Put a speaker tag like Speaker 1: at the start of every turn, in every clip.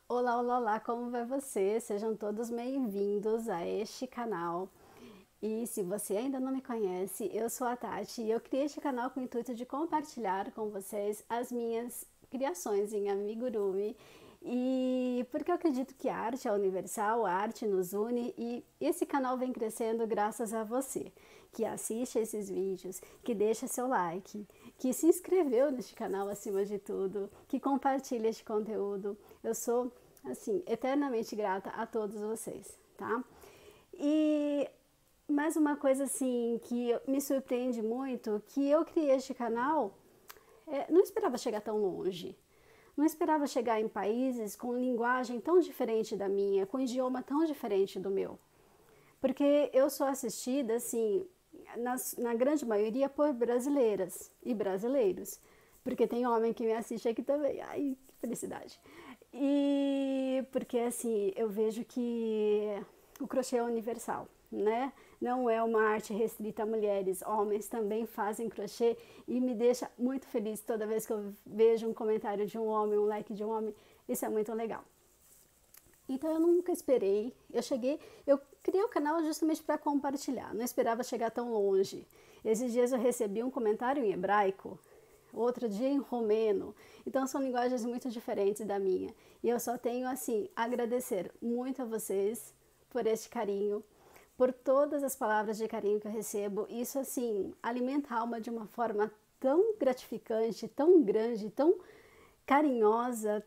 Speaker 1: Olá, olá, olá, como vai você? Sejam todos bem-vindos a este canal. E se você ainda não me conhece, eu sou a Tati e eu criei este canal com o intuito de compartilhar com vocês as minhas criações em amigurumi. E porque eu acredito que a arte é universal, a arte nos une e esse canal vem crescendo graças a você, que assiste esses vídeos, que deixa seu like, que se inscreveu neste canal acima de tudo, que compartilha este conteúdo. Eu sou, assim, eternamente grata a todos vocês, tá? E mais uma coisa, assim, que me surpreende muito, que eu criei este canal, não esperava chegar tão longe. Não esperava chegar em países com linguagem tão diferente da minha, com idioma tão diferente do meu. Porque eu sou assistida, assim, na grande maioria por brasileiras e brasileiros. Porque tem homem que me assiste aqui também. Ai, que felicidade. E porque, assim, eu vejo que o crochê é universal, né? Não é uma arte restrita a mulheres, homens também fazem crochê e me deixa muito feliz toda vez que eu vejo um comentário de um homem, um like de um homem, isso é muito legal. Então eu nunca esperei, eu criei o canal justamente para compartilhar, não esperava chegar tão longe. Esses dias eu recebi um comentário em hebraico, outro dia em romeno, então são linguagens muito diferentes da minha. E eu só tenho, assim, agradecer muito a vocês por este carinho, por todas as palavras de carinho que eu recebo. Isso, assim, alimenta a alma de uma forma tão gratificante, tão grande, tão carinhosa,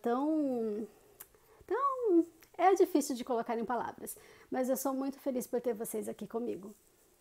Speaker 1: tão é difícil de colocar em palavras, mas eu sou muito feliz por ter vocês aqui comigo.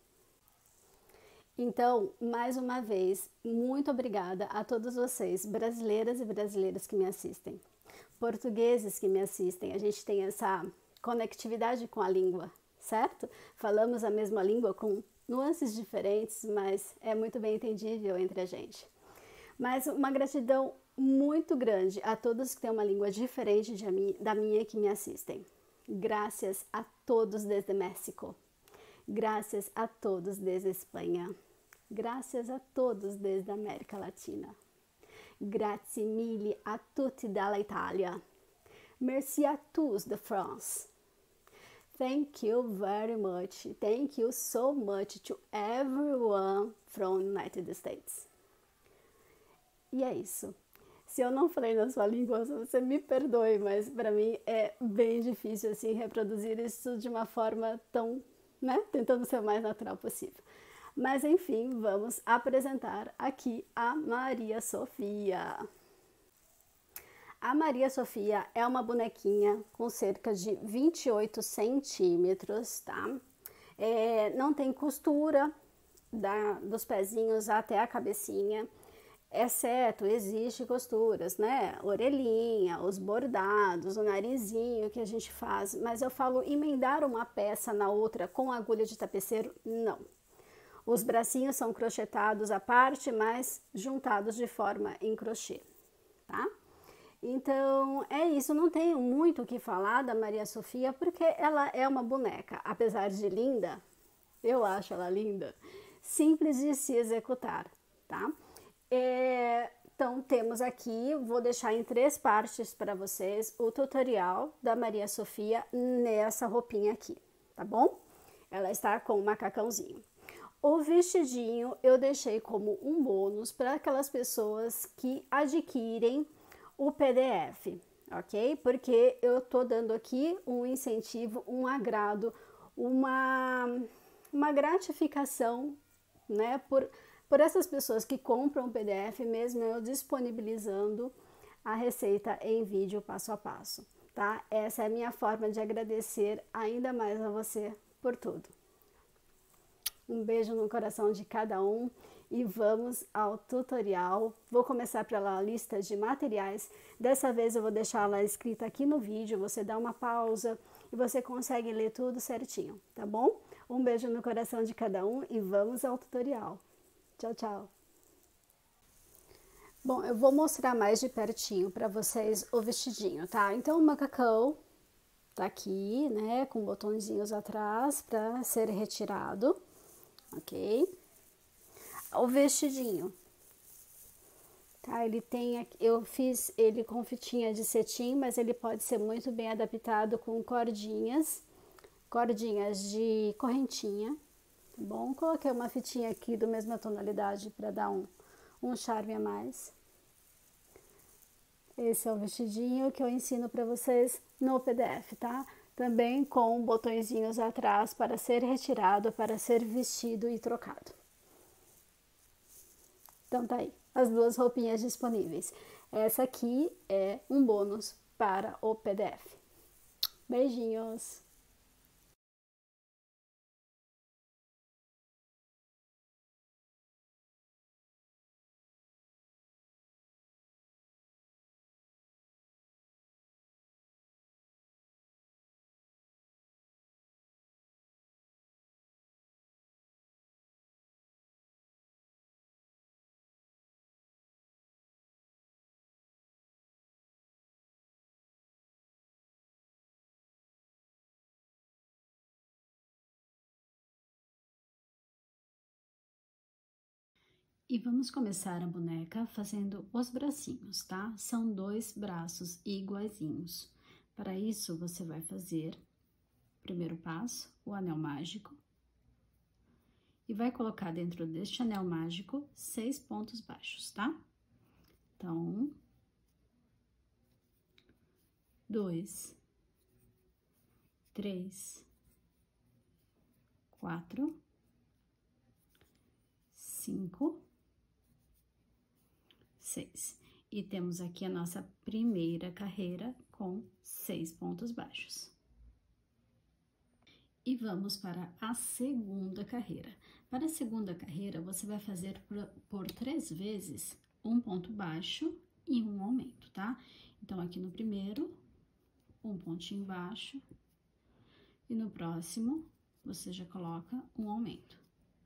Speaker 1: Então, mais uma vez, muito obrigada a todos vocês, brasileiras e brasileiros que me assistem, portugueses que me assistem. A gente tem essa conectividade com a língua, certo? Falamos a mesma língua com nuances diferentes, mas é muito bem entendível entre a gente. Mas uma gratidão muito grande a todos que têm uma língua diferente da minha que me assistem. Graças a todos desde México. Graças a todos desde Espanha. Graças a todos desde a América Latina. Grazie mille a tutti dalla Italia. Merci a tous de France. Thank you very much. Thank you so much to everyone from United States. E é isso. Se eu não falei na sua língua, você me perdoe, mas para mim é bem difícil assim reproduzir isso de uma forma tão, né, tentando ser o mais natural possível. Mas enfim, vamos apresentar aqui a Maria Sofia. A Maria Sofia é uma bonequinha com cerca de 28 centímetros, tá? Não tem costura dos pezinhos até a cabecinha, exceto existe costuras, né? Orelhinha, os bordados, o narizinho que a gente faz, mas eu falo emendar uma peça na outra com agulha de tapeceiro, não. Os bracinhos são crochetados à parte, mas juntados de forma em crochê, tá? Então, é isso, não tenho muito o que falar da Maria Sofia, porque ela é uma boneca, apesar de linda, eu acho ela linda, simples de se executar, tá? Então, temos aqui, vou deixar em 3 partes para vocês, o tutorial da Maria Sofia nessa roupinha aqui, tá bom? Ela está com o macacãozinho. O vestidinho eu deixei como um bônus para aquelas pessoas que adquirem o PDF, ok? Porque eu tô dando aqui um incentivo, um agrado, uma gratificação, né, por essas pessoas que compram o PDF, mesmo eu disponibilizando a receita em vídeo passo a passo, tá? Essa é a minha forma de agradecer ainda mais a você por tudo. Um beijo no coração de cada um e vamos ao tutorial. Vou começar pela lista de materiais. Dessa vez eu vou deixar ela escrita aqui no vídeo, você dá uma pausa e você consegue ler tudo certinho, tá bom? Um beijo no coração de cada um e vamos ao tutorial. Tchau, tchau! Bom, eu vou mostrar mais de pertinho para vocês o vestidinho, tá? Então o macacão tá aqui, né, com botõezinhos atrás para ser retirado, ok? O vestidinho tá? Ele tem, eu fiz ele com fitinha de cetim, mas ele pode ser muito bem adaptado com cordinhas de correntinha, tá bom? Coloquei uma fitinha aqui do mesma tonalidade para dar um charme a mais. Esse é o vestidinho que eu ensino para vocês no PDF, tá? Também com botõezinhos atrás para ser retirado, para ser vestido e trocado. Então tá aí, as duas roupinhas disponíveis. Essa aqui é um bônus para o PDF. Beijinhos! E vamos começar a boneca fazendo os bracinhos, tá? São 2 braços iguaizinhos. Para isso, você vai fazer, primeiro passo, o anel mágico. E vai colocar dentro deste anel mágico 6 pontos baixos, tá? Então, 2, 3, 4, 5, 6. E temos aqui a nossa primeira carreira com 6 pontos baixos. E vamos para a segunda carreira. Para a segunda carreira, você vai fazer por 3 vezes um ponto baixo e um aumento, tá? Então, aqui no primeiro, um pontinho baixo, e no próximo, você já coloca um aumento,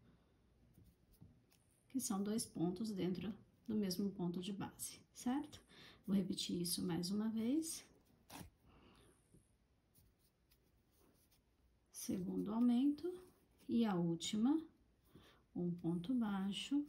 Speaker 1: que são 2 pontos dentro do mesmo ponto de base, certo? Vou repetir isso mais uma vez. Segundo aumento, e a última, um ponto baixo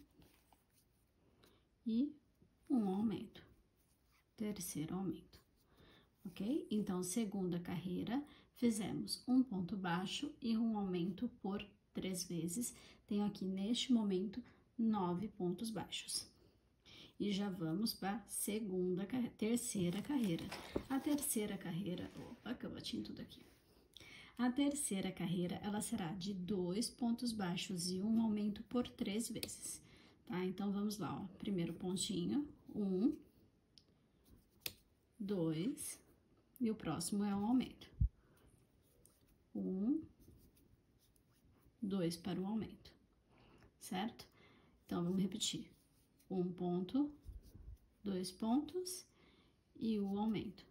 Speaker 1: e um aumento, terceiro aumento, ok? Então, segunda carreira, fizemos um ponto baixo e um aumento por 3 vezes. Tenho aqui, neste momento, 9 pontos baixos. E já vamos para a terceira carreira. A terceira carreira, opa, que eu bati em tudo aqui. A terceira carreira, ela será de 2 pontos baixos e um aumento por 3 vezes, tá? Então, vamos lá, ó. Primeiro pontinho, 1, 2, e o próximo é um aumento. 1, 2 para o aumento, certo? Então, vamos repetir. 1 ponto, 2 pontos e o aumento.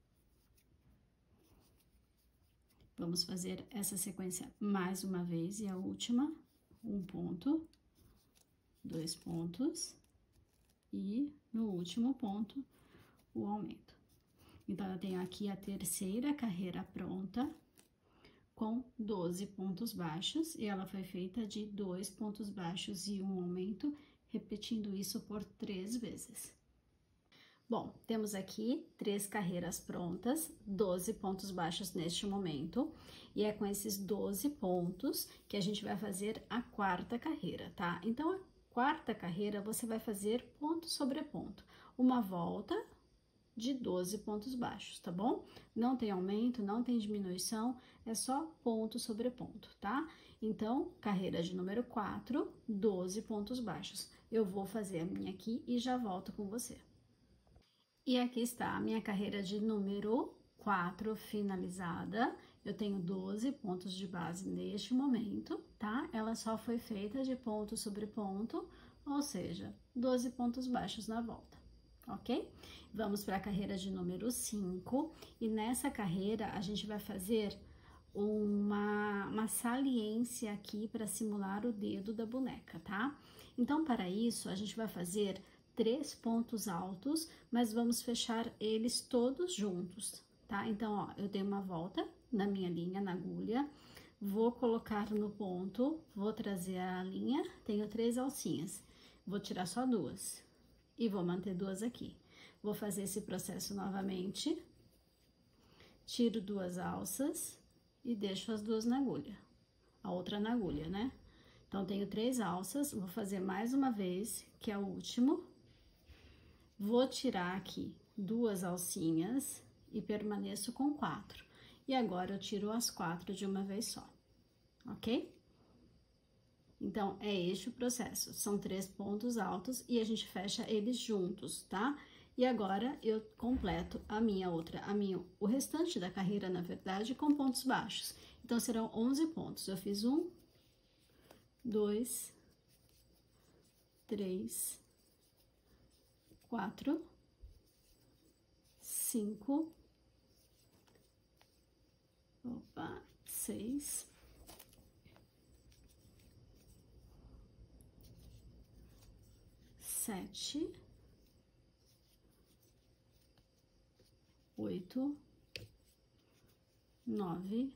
Speaker 1: Vamos fazer essa sequência mais uma vez e a última, 1 ponto, 2 pontos e no último ponto o aumento. Então, eu tenho aqui a terceira carreira pronta com 12 pontos baixos e ela foi feita de 2 pontos baixos e um aumento, repetindo isso por 3 vezes. Bom, temos aqui 3 carreiras prontas, 12 pontos baixos neste momento, e é com esses 12 pontos que a gente vai fazer a quarta carreira, tá? Então, a quarta carreira você vai fazer ponto sobre ponto, uma volta de 12 pontos baixos, tá bom? Não tem aumento, não tem diminuição, é só ponto sobre ponto, tá? Então, carreira de número 4, 12 pontos baixos. Eu vou fazer a minha aqui e já volto com você. E aqui está a minha carreira de número 4 finalizada. Eu tenho 12 pontos de base neste momento, tá? Ela só foi feita de ponto sobre ponto, ou seja, 12 pontos baixos na volta, ok? Vamos para a carreira de número 5, e nessa carreira a gente vai fazer uma saliência aqui para simular o dedo da boneca, tá? Então, para isso, a gente vai fazer 3 pontos altos, mas vamos fechar eles todos juntos, tá? Então, ó, eu dei uma volta na minha linha, na agulha, vou colocar no ponto, vou trazer a linha, tenho 3 alcinhas, vou tirar só 2. e vou manter 2 aqui. Vou fazer esse processo novamente, tiro 2 alças e deixo as 2 na agulha, a outra na agulha, né? Então, tenho 3 alças, vou fazer mais uma vez, que é o último. Vou tirar aqui 2 alcinhas e permaneço com 4. E agora, eu tiro as 4 de uma vez só, ok? Então, é este o processo. São 3 pontos altos e a gente fecha eles juntos, tá? E agora, eu completo o restante da carreira, na verdade, com pontos baixos. Então, serão 11 pontos. Eu fiz 1, 2, 3, 4, 5, 6, 7, 8, 9,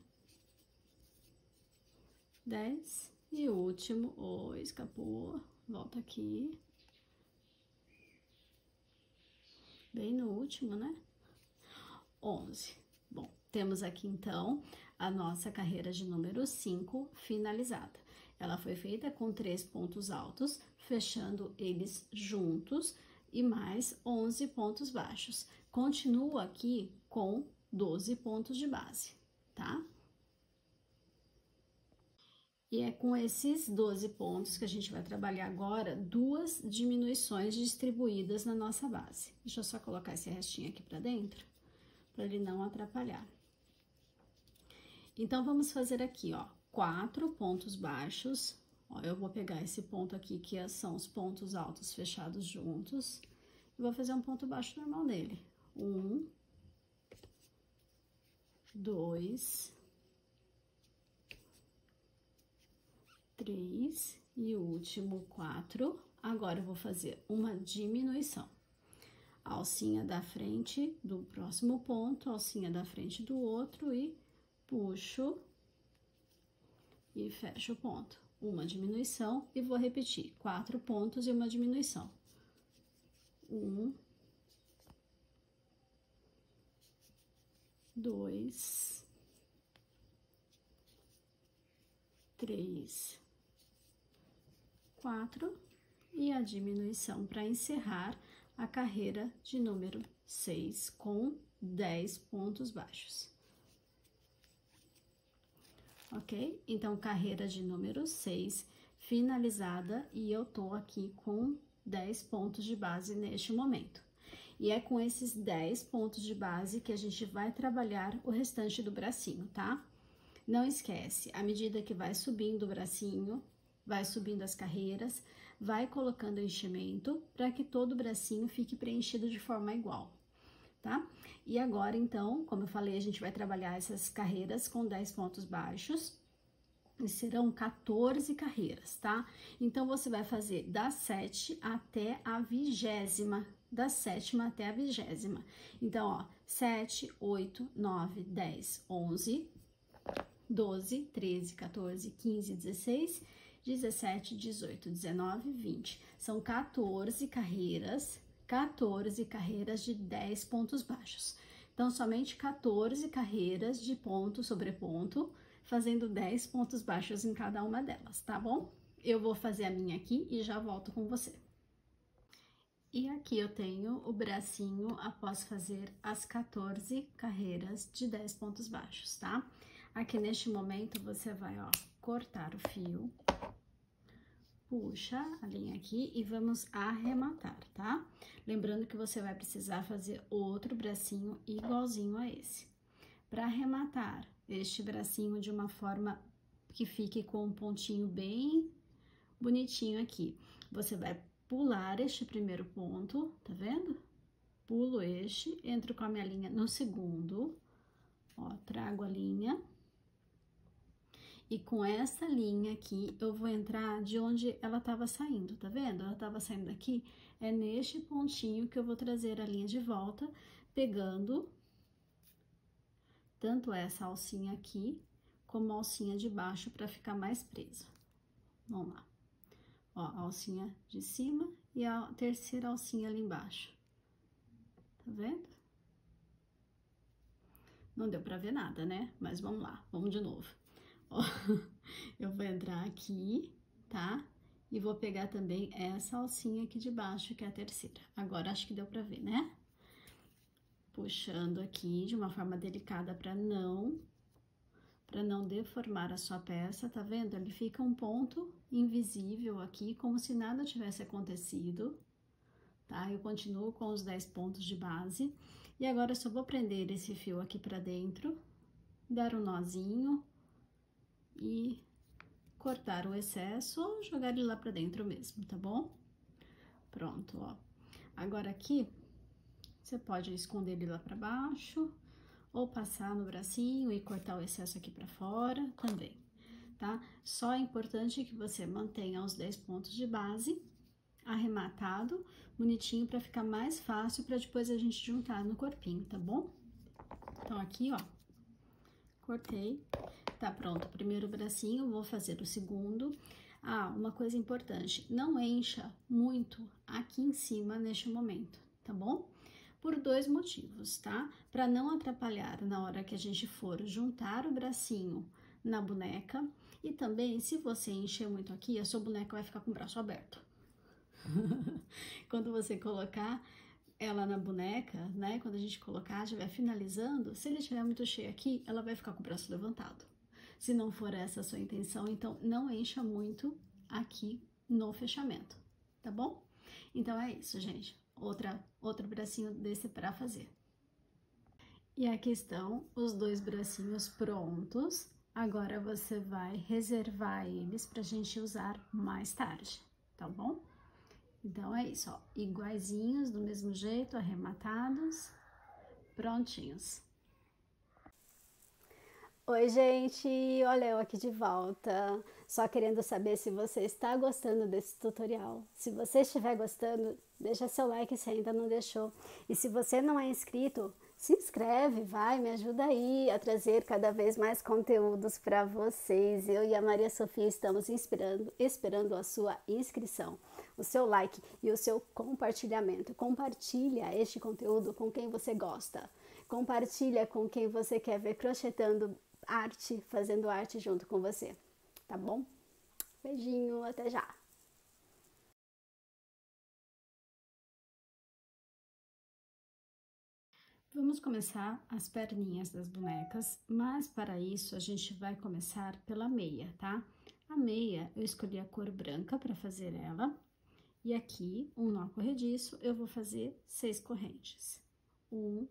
Speaker 1: 10 e o último, escapou, volta aqui, bem no último, né? 11. Bom, temos aqui então a nossa carreira de número 5 finalizada. Ela foi feita com 3 pontos altos, fechando eles juntos e mais 11 pontos baixos. Continuo aqui com 12 pontos de base, tá? E é com esses 12 pontos que a gente vai trabalhar agora 2 diminuições distribuídas na nossa base. Deixa eu só colocar esse restinho aqui pra dentro, para ele não atrapalhar. Então, vamos fazer aqui, ó, 4 pontos baixos. Ó, eu vou pegar esse ponto aqui, que são os pontos altos fechados juntos, e vou fazer um ponto baixo normal nele. 1, 2, 3 e o último 4. Agora, eu vou fazer uma diminuição. Alcinha da frente do próximo ponto, alcinha da frente do outro e puxo e fecho o ponto. Uma diminuição e vou repetir 4 pontos e uma diminuição. 1, 2, 3, 4 e a diminuição para encerrar a carreira de número 6 com 10 pontos baixos. Ok? Então, carreira de número 6 finalizada e eu tô aqui com 10 pontos de base neste momento. E é com esses 10 pontos de base que a gente vai trabalhar o restante do bracinho, tá? Não esquece, à medida que vai subindo o bracinho, vai subindo as carreiras, vai colocando enchimento para que todo o bracinho fique preenchido de forma igual, tá? E agora, então, como eu falei, a gente vai trabalhar essas carreiras com 10 pontos baixos e serão 14 carreiras, tá? Então, você vai fazer da 7 até a 20ª, da 7ª até a 20ª. Então, ó, 7, 8, 9, 10, 11, 12, 13, 14, 15, 16, 17, 18, 19, 20. São 14 carreiras de 10 pontos baixos. Então, somente 14 carreiras de ponto sobre ponto, fazendo 10 pontos baixos em cada uma delas, tá bom? Eu vou fazer a minha aqui e já volto com você. E aqui eu tenho o bracinho após fazer as 14 carreiras de 10 pontos baixos, tá? Aqui neste momento você vai, ó, cortar o fio, puxa a linha aqui e vamos arrematar, tá? Lembrando que você vai precisar fazer outro bracinho igualzinho a esse. Para arrematar este bracinho de uma forma que fique com um pontinho bem bonitinho aqui, você vai pular este primeiro ponto, tá vendo? Pulo este, entro com a minha linha no segundo, ó, trago a linha. E com essa linha aqui, eu vou entrar de onde ela tava saindo, tá vendo? Ela tava saindo daqui, é neste pontinho que eu vou trazer a linha de volta, pegando tanto essa alcinha aqui, como a alcinha de baixo, para ficar mais presa. Vamos lá. Ó, a alcinha de cima e a terceira alcinha ali embaixo. Tá vendo? Não deu pra ver nada, né? Mas vamos lá, vamos de novo. Ó, eu vou entrar aqui, tá? E vou pegar também essa alcinha aqui de baixo, que é a terceira. Agora, acho que deu pra ver, né? Puxando aqui de uma forma delicada para não deformar a sua peça, tá vendo? Ele fica um ponto invisível aqui, como se nada tivesse acontecido, tá? Eu continuo com os 10 pontos de base. E agora, eu só vou prender esse fio aqui pra dentro, dar um nozinho e cortar o excesso ou jogar ele lá pra dentro mesmo, tá bom? Pronto, ó. Agora aqui, você pode esconder ele lá pra baixo, ou passar no bracinho e cortar o excesso aqui pra fora também, tá? Só é importante que você mantenha os 10 pontos de base arrematado, bonitinho, pra ficar mais fácil pra depois a gente juntar no corpinho, tá bom? Então, aqui, ó, cortei, tá pronto o primeiro bracinho, vou fazer o segundo. Ah, uma coisa importante, não encha muito aqui em cima neste momento, tá bom? Por 2 motivos, tá? Para não atrapalhar na hora que a gente for juntar o bracinho na boneca e também, se você encher muito aqui, a sua boneca vai ficar com o braço aberto. Quando você colocar ela na boneca, né? Quando a gente colocar, estiver finalizando, se ele estiver muito cheio aqui, ela vai ficar com o braço levantado. Se não for essa a sua intenção, então não encha muito aqui no fechamento, tá bom? Então é isso, gente. Outro bracinho desse para fazer. E aqui estão os 2 bracinhos prontos. Agora você vai reservar eles pra gente usar mais tarde, tá bom? Então é isso, ó, iguaizinhos, do mesmo jeito, arrematados, prontinhos. Oi, gente! Olha eu aqui de volta, só querendo saber se você está gostando desse tutorial. Se você estiver gostando, deixa seu like se ainda não deixou. E se você não é inscrito, se inscreve, vai, me ajuda aí a trazer cada vez mais conteúdos para vocês. Eu e a Maria Sofia estamos esperando a sua inscrição, o seu like e o seu compartilhamento. Compartilha este conteúdo com quem você gosta. Compartilha com quem você quer ver crochetando arte, fazendo arte junto com você, tá bom? Beijinho, até já! Vamos começar as perninhas das bonecas, mas para isso a gente vai começar pela meia, tá? A meia, eu escolhi a cor branca para fazer ela, e aqui, um nó corrediço, eu vou fazer 6 correntes. 1,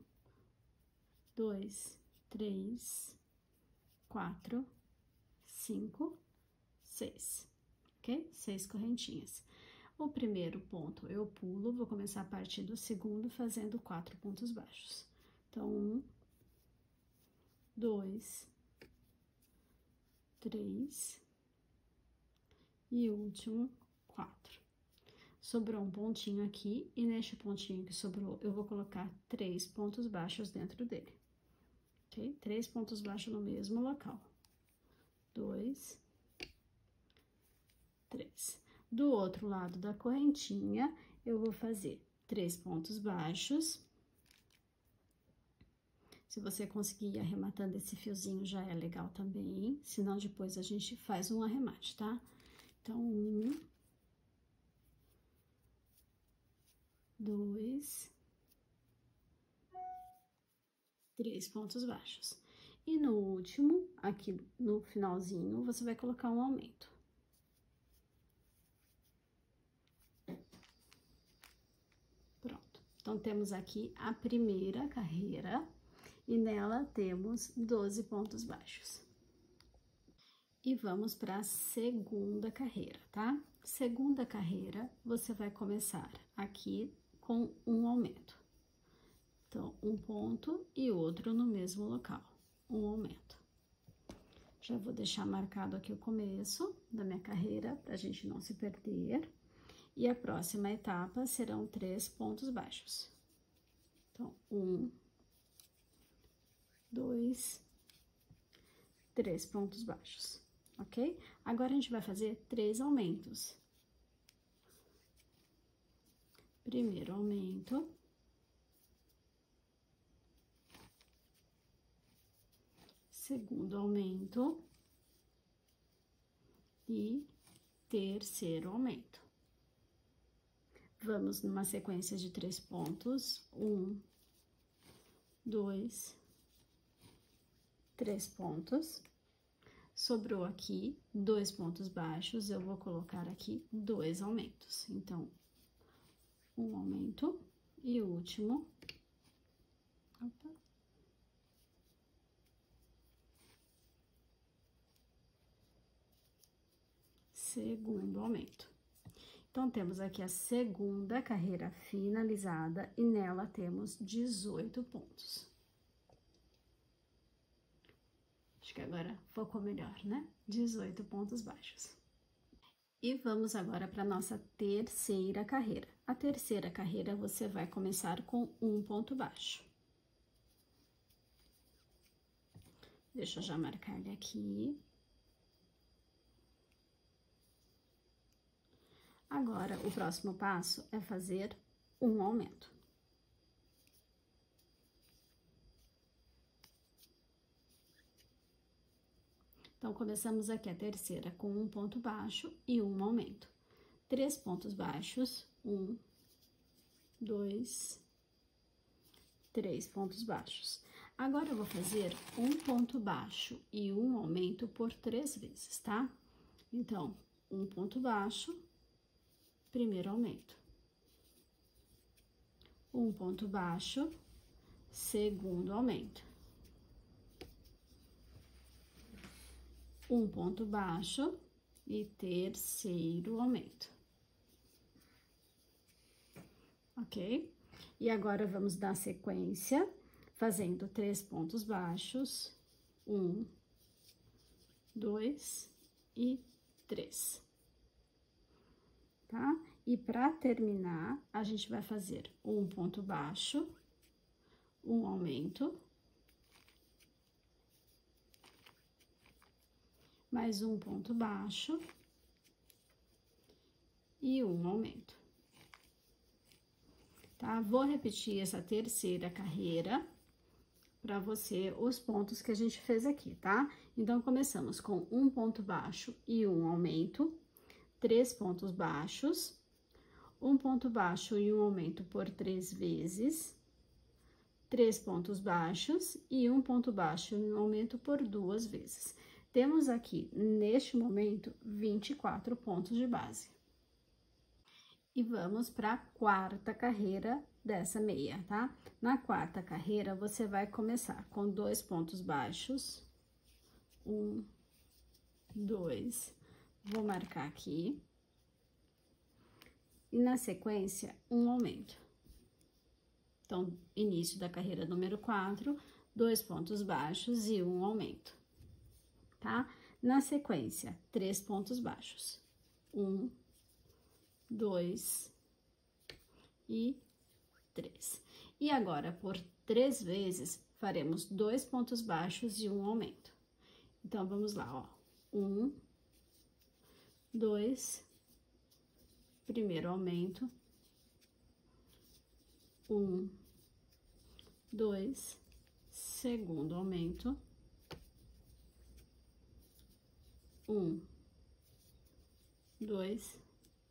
Speaker 1: 2, 3, 4, 5, 6, ok? 6 correntinhas. O primeiro ponto eu pulo, vou começar a partir do segundo fazendo 4 pontos baixos. Então, 1, 2, 3 e último 4. Sobrou um pontinho aqui e neste pontinho que sobrou eu vou colocar 3 pontos baixos dentro dele, ok? 3 pontos baixos no mesmo local. 2, 3. Do outro lado da correntinha, eu vou fazer 3 pontos baixos. Se você conseguir ir arrematando esse fiozinho, já é legal também. Senão, depois a gente faz um arremate, tá? Então, 1, 2, 3 pontos baixos. E no último, aqui no finalzinho, você vai colocar um aumento. Pronto. Então, temos aqui a primeira carreira e nela temos 12 pontos baixos. E vamos para a segunda carreira, tá? Segunda carreira, você vai começar aqui com um aumento. Então, um ponto e outro no mesmo local, um aumento. Já vou deixar marcado aqui o começo da minha carreira, pra gente não se perder. E a próxima etapa serão 3 pontos baixos. Então, 1, 2, 3 pontos baixos, ok? Agora, a gente vai fazer 3 aumentos. primeiro aumento, segundo aumento e terceiro aumento. Vamos numa sequência de 3 pontos, 1, 2, 3 pontos. Sobrou aqui 2 pontos baixos, eu vou colocar aqui 2 aumentos. Então, um aumento e o último. Opa. Segundo aumento. Então, temos aqui a segunda carreira finalizada e nela temos 18 pontos. Acho que agora focou melhor, né? 18 pontos baixos. E vamos agora para a nossa terceira carreira. A terceira carreira você vai começar com um ponto baixo. Deixa eu já marcar ele aqui. Agora, o próximo passo é fazer um aumento. Então, começamos aqui a terceira com um ponto baixo e um aumento. 3 pontos baixos, 1, 2, 3 pontos baixos. Agora, eu vou fazer um ponto baixo e um aumento por 3 vezes, tá? Então, um ponto baixo, primeiro aumento. Um ponto baixo, segundo aumento. Um ponto baixo e terceiro aumento. Ok? E agora, vamos dar sequência, fazendo 3 pontos baixos, 1, 2 e 3. Tá? E para terminar, a gente vai fazer um ponto baixo, um aumento, mais um ponto baixo e um aumento. Tá? Vou repetir essa terceira carreira para você, os pontos que a gente fez aqui, tá? Então, começamos com um ponto baixo e um aumento, 3 pontos baixos, um ponto baixo e um aumento por 3 vezes, 3 pontos baixos e um ponto baixo e um aumento por 2 vezes. Temos aqui, neste momento, 24 pontos de base. E vamos para a quarta carreira dessa meia, tá? Na quarta carreira, você vai começar com 2 pontos baixos, 1, 2, vou marcar aqui. E na sequência, um aumento. Então, início da carreira número 4, 2 pontos baixos e um aumento, tá? Na sequência, 3 pontos baixos. 1, 2 e 3. E agora, por 3 vezes, faremos 2 pontos baixos e um aumento. Então, vamos lá, ó. 1, 2, primeiro aumento. 1, 2, segundo aumento. 1, 2,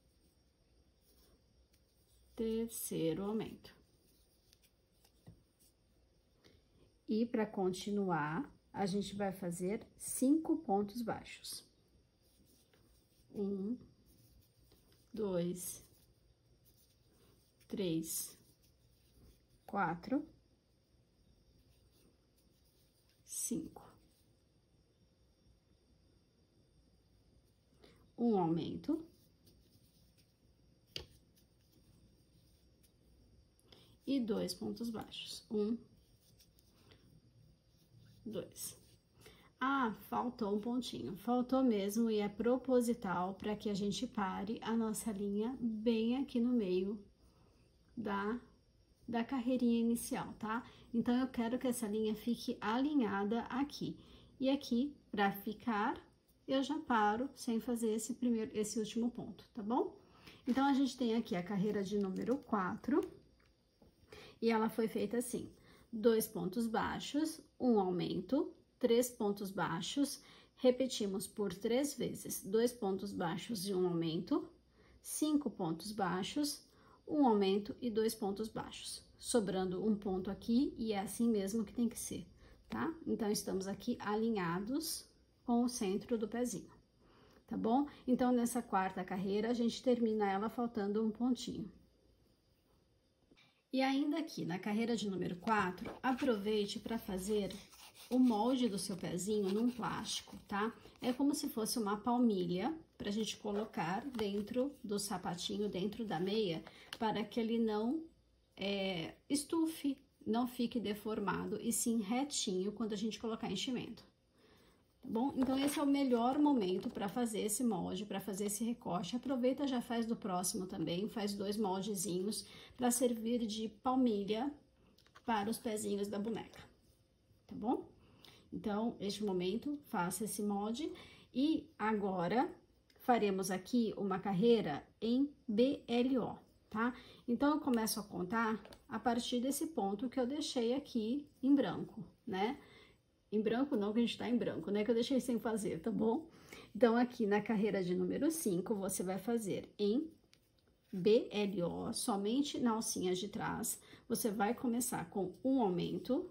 Speaker 1: terceiro aumento. E para continuar, a gente vai fazer 5 pontos baixos. 1, 2, 3, 4, 5. Um aumento. E 2 pontos baixos. 1, 2. Ah, faltou um pontinho. Faltou mesmo e é proposital para que a gente pare a nossa linha bem aqui no meio da carreirinha inicial, tá? Então, eu quero que essa linha fique alinhada aqui. E aqui, para ficar, eu já paro sem fazer esse último ponto, tá bom? Então, a gente tem aqui a carreira de número 4, e ela foi feita assim: 2 pontos baixos, um aumento, 3 pontos baixos, repetimos por 3 vezes, 2 pontos baixos e um aumento, 5 pontos baixos, um aumento e 2 pontos baixos, sobrando um ponto aqui, e é assim mesmo que tem que ser, tá? Então, estamos aqui alinhados com o centro do pezinho, tá bom? Então, nessa quarta carreira, a gente termina ela faltando um pontinho. E ainda aqui, na carreira de número 4, aproveite para fazer o molde do seu pezinho num plástico, tá? É como se fosse uma palmilha pra gente colocar dentro do sapatinho, dentro da meia, para que ele não estufe, não fique deformado, e sim retinho quando a gente colocar enchimento. Tá bom? Então, esse é o melhor momento para fazer esse molde, para fazer esse recorte. Aproveita, já faz do próximo também, faz 2 moldezinhos para servir de palmilha para os pezinhos da boneca, tá bom? Então, neste momento, faça esse molde e agora faremos aqui uma carreira em BLO, tá? Então, eu começo a contar a partir desse ponto que eu deixei aqui em branco, né? Em branco não, que a gente tá em branco, né? Que eu deixei sem fazer, tá bom? Então, aqui na carreira de número 5, você vai fazer em BLO, somente na alcinha de trás. Você vai começar com um aumento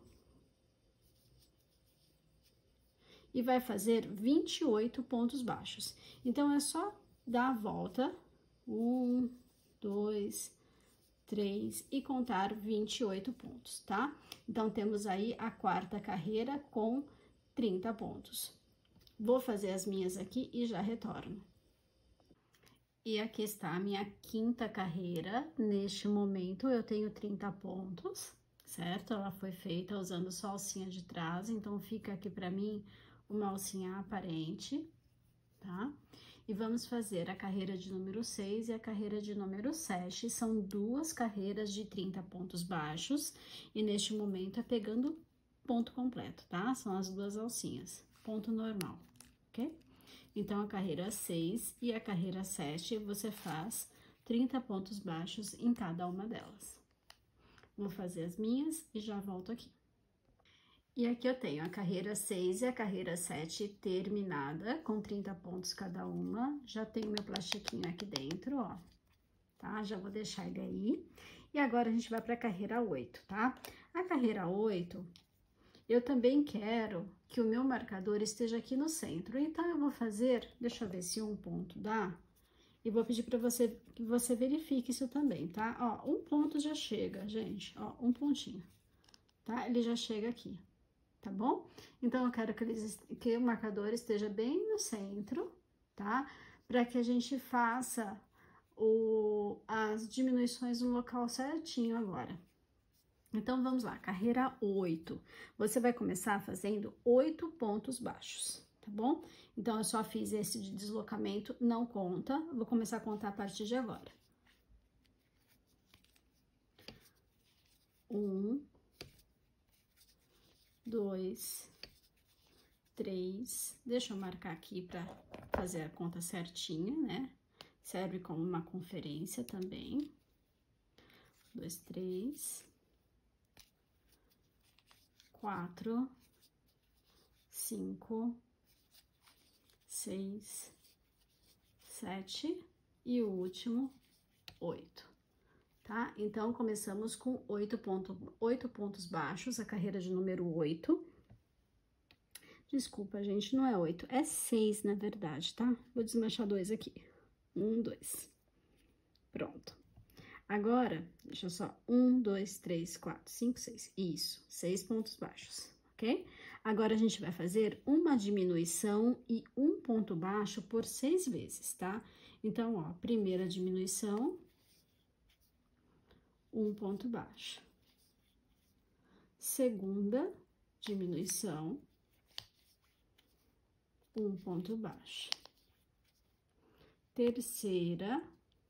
Speaker 1: e vai fazer 28 pontos baixos. Então, é só dar a volta, 1, 2, 3 e contar 28 pontos, tá? Então, temos aí a quarta carreira com 30 pontos. Vou fazer as minhas aqui e já retorno. E aqui está a minha quinta carreira. Neste momento, eu tenho 30 pontos, certo? Ela foi feita usando só a alcinha de trás, então fica aqui pra mim uma alcinha aparente, tá? E vamos fazer a carreira de número 6 e a carreira de número 7. São 2 carreiras de 30 pontos baixos, e neste momento é pegando ponto completo, tá? São as 2 alcinhas, ponto normal, ok? Então, a carreira 6 e a carreira 7, você faz 30 pontos baixos em cada uma delas. Vou fazer as minhas e já volto aqui. E aqui eu tenho a carreira 6 e a carreira 7 terminada, com 30 pontos cada uma. Já tenho meu plastiquinho aqui dentro, ó, tá? Já vou deixar ele aí. E agora, a gente vai pra carreira 8, tá? A carreira 8, eu também quero que o meu marcador esteja aqui no centro. Então, eu vou fazer, deixa eu ver se um ponto dá, e vou pedir pra você que você verifique isso também, tá? Ó, um ponto já chega, gente, ó, um pontinho, tá? Ele já chega aqui. Tá bom? Então, eu quero que o marcador esteja bem no centro, tá? Para que a gente faça as diminuições no local certinho agora. Então, vamos lá, carreira 8. Você vai começar fazendo 8 pontos baixos, tá bom? Então, eu só fiz esse de deslocamento, não conta. Eu vou começar a contar a partir de agora. 1, 2, 3, deixa eu marcar aqui para fazer a conta certinha, né? Serve como uma conferência também. 2, 3, 4, 5, 6, 7 e o último, 8. Tá? Então, começamos com 8 pontos baixos, a carreira de número 8. Desculpa, gente, não é 8, é 6, na verdade, tá? Vou desmanchar 2 aqui. 1, 2. Pronto. Agora, deixa eu só, 1, 2, 3, 4, 5, 6. Isso, 6 pontos baixos, ok? Agora, a gente vai fazer uma diminuição e um ponto baixo por 6 vezes, tá? Então, ó, primeira diminuição, um ponto baixo. Segunda diminuição, um ponto baixo. Terceira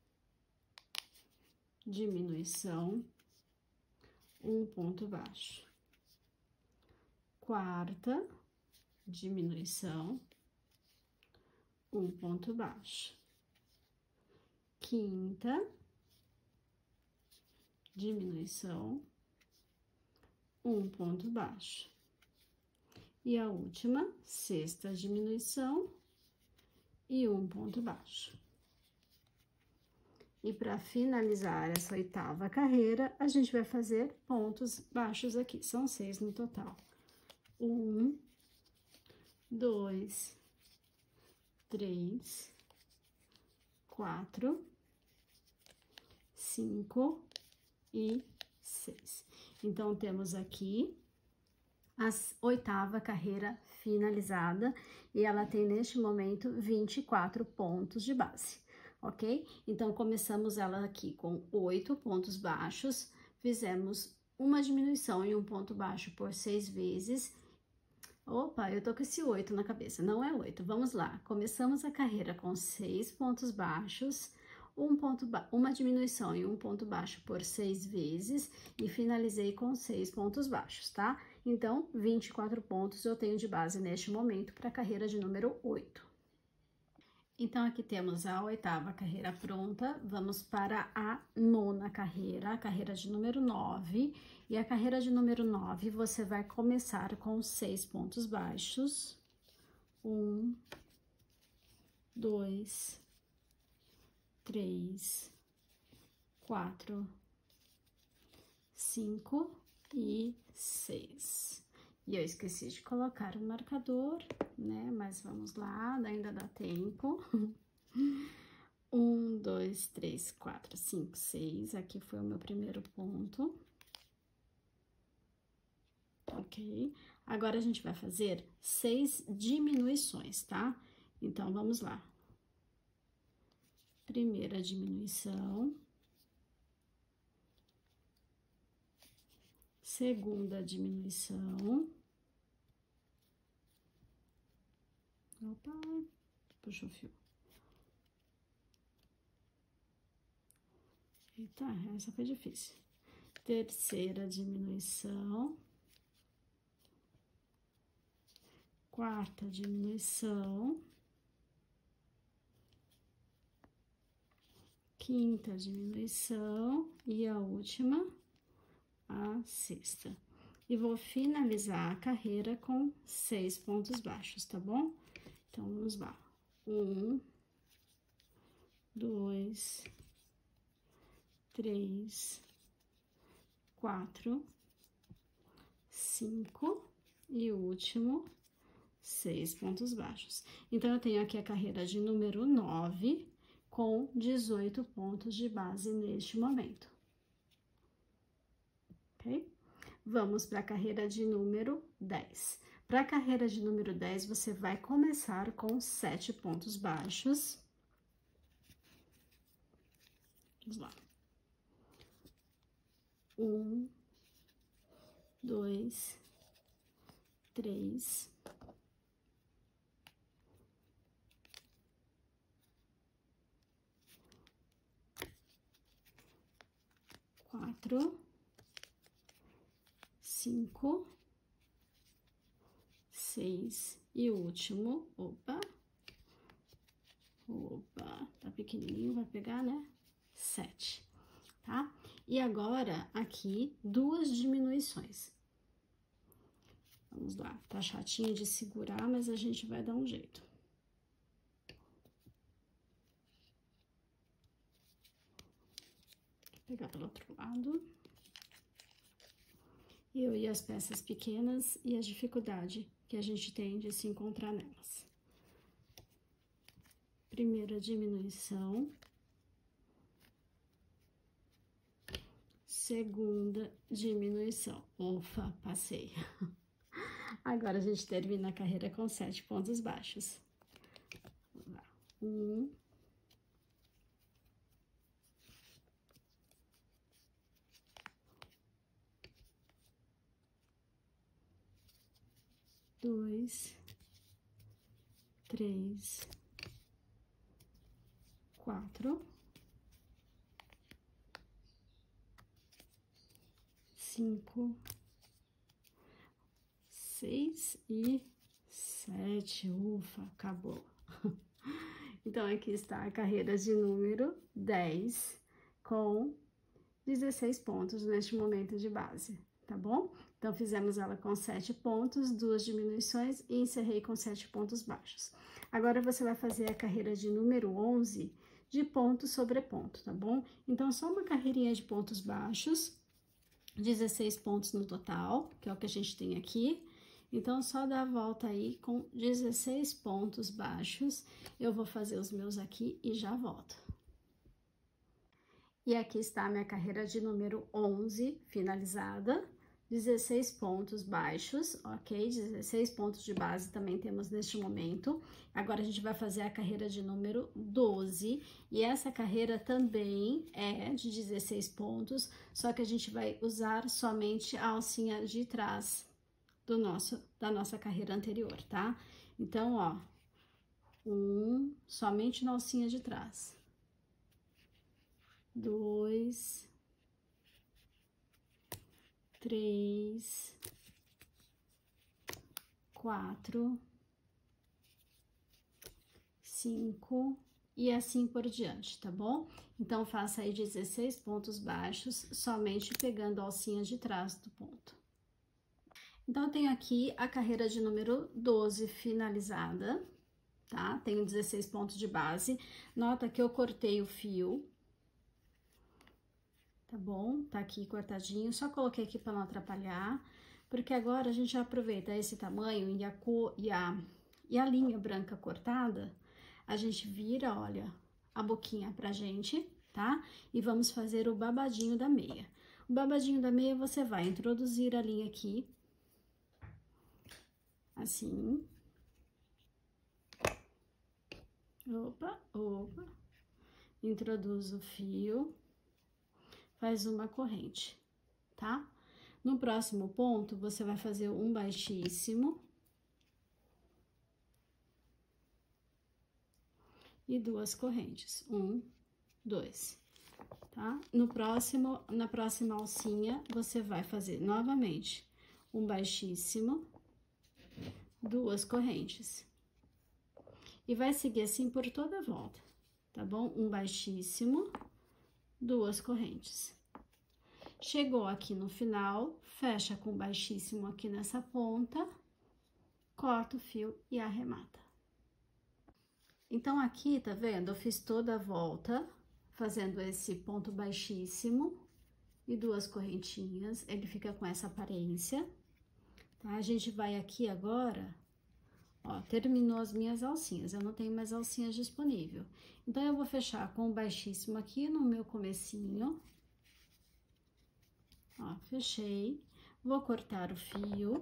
Speaker 1: diminuição, um ponto baixo. Quarta diminuição, um ponto baixo. quinta diminuição, um ponto baixo. E a última, sexta diminuição e um ponto baixo. E para finalizar essa oitava carreira, a gente vai fazer pontos baixos aqui, são 6 no total. 1, 2, 3, 4, 5 e 6. Então, temos aqui a oitava carreira finalizada e ela tem neste momento 24 pontos de base, ok? Então, começamos ela aqui com 8 pontos baixos, fizemos uma diminuição e um ponto baixo por 6 vezes. Opa, eu tô com esse 8 na cabeça, não é 8, vamos lá. Começamos a carreira com 6 pontos baixos, uma diminuição e um ponto baixo por 6 vezes e finalizei com 6 pontos baixos, tá? Então, 24 pontos eu tenho de base neste momento para a carreira de número 8. Então, aqui temos a oitava carreira pronta, vamos para a nona carreira, a carreira de número 9. E a carreira de número 9, você vai começar com 6 pontos baixos. 1, 2, 3, 4, 5 e 6. E eu esqueci de colocar o marcador, né? Mas vamos lá, ainda dá tempo. 1, 2, 3, 4, 5, 6. Aqui foi o meu primeiro ponto. Ok? Agora, a gente vai fazer 6 diminuições, tá? Então, vamos lá. Primeira diminuição. Segunda diminuição. Opa, puxou o fio. Eita, essa foi difícil. Terceira diminuição. Quarta diminuição. Quinta diminuição. E a última, a sexta. E vou finalizar a carreira com 6 pontos baixos, tá bom? Então, vamos lá. 1, 2, 3, 4, 5 e o último, 6 pontos baixos. Então, eu tenho aqui a carreira de número 9 com 18 pontos de base neste momento. Ok? Vamos para a carreira de número 10. Para a carreira de número 10, você vai começar com 7 pontos baixos. Vamos lá. 1, 2, 3, 4, 5, 6 e o último, opa, tá pequenininho, vai pegar, né? 7, tá? E agora, aqui, 2 diminuições. Vamos lá, tá chatinho de segurar, mas a gente vai dar um jeito. Vou pegar pelo outro lado. Eu e as peças pequenas e a dificuldade que a gente tem de se encontrar nelas. Primeira diminuição. Segunda diminuição. Ufa, passei. Agora, a gente termina a carreira com 7 pontos baixos. Vamos lá. 1, 2, 3, 4, 5, 6 e 7. Ufa, acabou. Então, aqui está a carreira de número 10, com 16 pontos neste momento de base, tá bom? Então, fizemos ela com 7 pontos, 2 diminuições e encerrei com 7 pontos baixos. Agora, você vai fazer a carreira de número 11 de ponto sobre ponto, tá bom? Então, só uma carreirinha de pontos baixos, 16 pontos no total, que é o que a gente tem aqui. Então, só dá a volta aí com 16 pontos baixos. Eu vou fazer os meus aqui e já volto. E aqui está a minha carreira de número 11, finalizada. 16 pontos baixos, ok? 16 pontos de base também temos neste momento. Agora, a gente vai fazer a carreira de número 12. E essa carreira também é de 16 pontos, só que a gente vai usar somente a alcinha de trás da nossa carreira anterior, tá? Então, ó, somente na alcinha de trás. 2, 3, 4, 5 e assim por diante, tá bom? Então, faça aí 16 pontos baixos, somente pegando a alcinha de trás do ponto. Então, eu tenho aqui a carreira de número 12 finalizada, tá? Tenho 16 pontos de base. Nota que eu cortei o fio, tá bom? Tá aqui cortadinho, só coloquei aqui para não atrapalhar, porque agora a gente já aproveita esse tamanho e a cor e a linha branca cortada, a gente vira, olha, a boquinha pra gente, tá? E vamos fazer o babadinho da meia. O babadinho da meia, você vai introduzir a linha aqui, assim. Opa, opa. Introduz o fio, faz uma corrente, tá? No próximo ponto, você vai fazer um baixíssimo e 2 correntes, 1, 2, tá? Na próxima alcinha, você vai fazer novamente um baixíssimo, 2 correntes. E vai seguir assim por toda a volta, tá bom? Um baixíssimo, 2 correntes. Chegou aqui no final, fecha com baixíssimo aqui nessa ponta, corta o fio e arremata. Então, aqui, tá vendo? Eu fiz toda a volta, fazendo esse ponto baixíssimo e 2 correntinhas, ele fica com essa aparência, tá? A gente vai aqui agora, ó, terminou as minhas alcinhas, eu não tenho mais alcinhas disponível. Então, eu vou fechar com o baixíssimo aqui no meu comecinho. Ó, fechei. Vou cortar o fio,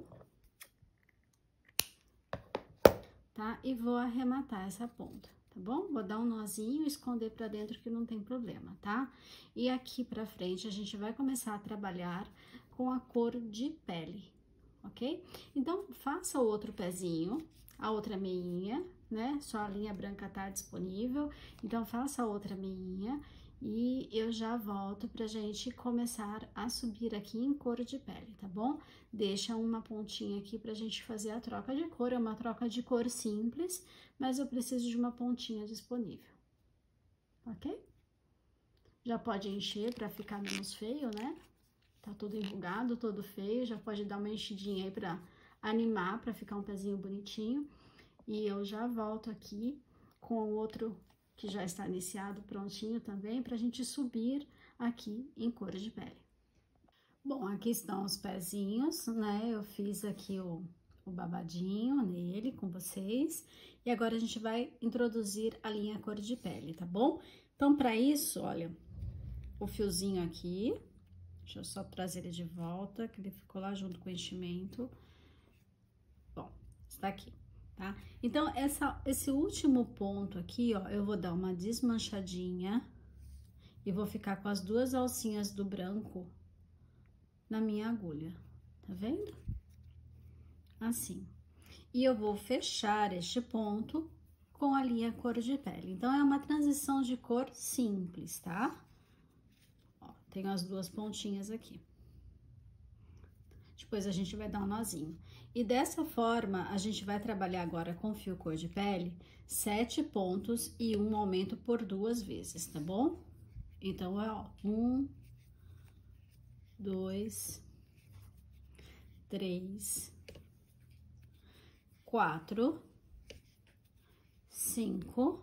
Speaker 1: tá? E vou arrematar essa ponta, tá bom? Vou dar um nozinho e esconder pra dentro que não tem problema, tá? E aqui pra frente, a gente vai começar a trabalhar com a cor de pele, ok? Então, faça o outro pezinho, a outra meinha, né? Só a linha branca tá disponível, então faça a outra meinha e eu já volto pra gente começar a subir aqui em cor de pele, tá bom? Deixa uma pontinha aqui pra gente fazer a troca de cor, é uma troca de cor simples, mas eu preciso de uma pontinha disponível, ok? Já pode encher pra ficar menos feio, né? Tá todo enrugado, todo feio, já pode dar uma enchidinha aí pra animar, pra ficar um pezinho bonitinho. E eu já volto aqui com o outro que já está iniciado, prontinho também, pra gente subir aqui em cor de pele. Bom, aqui estão os pezinhos, né? Eu fiz aqui o babadinho nele com vocês. E agora a gente vai introduzir a linha cor de pele, tá bom? Então, pra isso, olha, o fiozinho aqui. Deixa eu só trazer ele de volta, que ele ficou lá junto com o enchimento. Bom, está aqui, tá? Então, esse último ponto aqui, ó, eu vou dar uma desmanchadinha e vou ficar com as 2 alcinhas do branco na minha agulha, tá vendo? Assim. E eu vou fechar este ponto com a linha cor de pele. Então, é uma transição de cor simples, tá? Tenho as 2 pontinhas aqui.
Speaker 2: depois a gente vai dar um nozinho. E dessa forma, a gente vai trabalhar agora com fio cor de pele, 7 pontos e um aumento por 2 vezes, tá bom? Então, é ó, 1, 2, 3, 4, 5,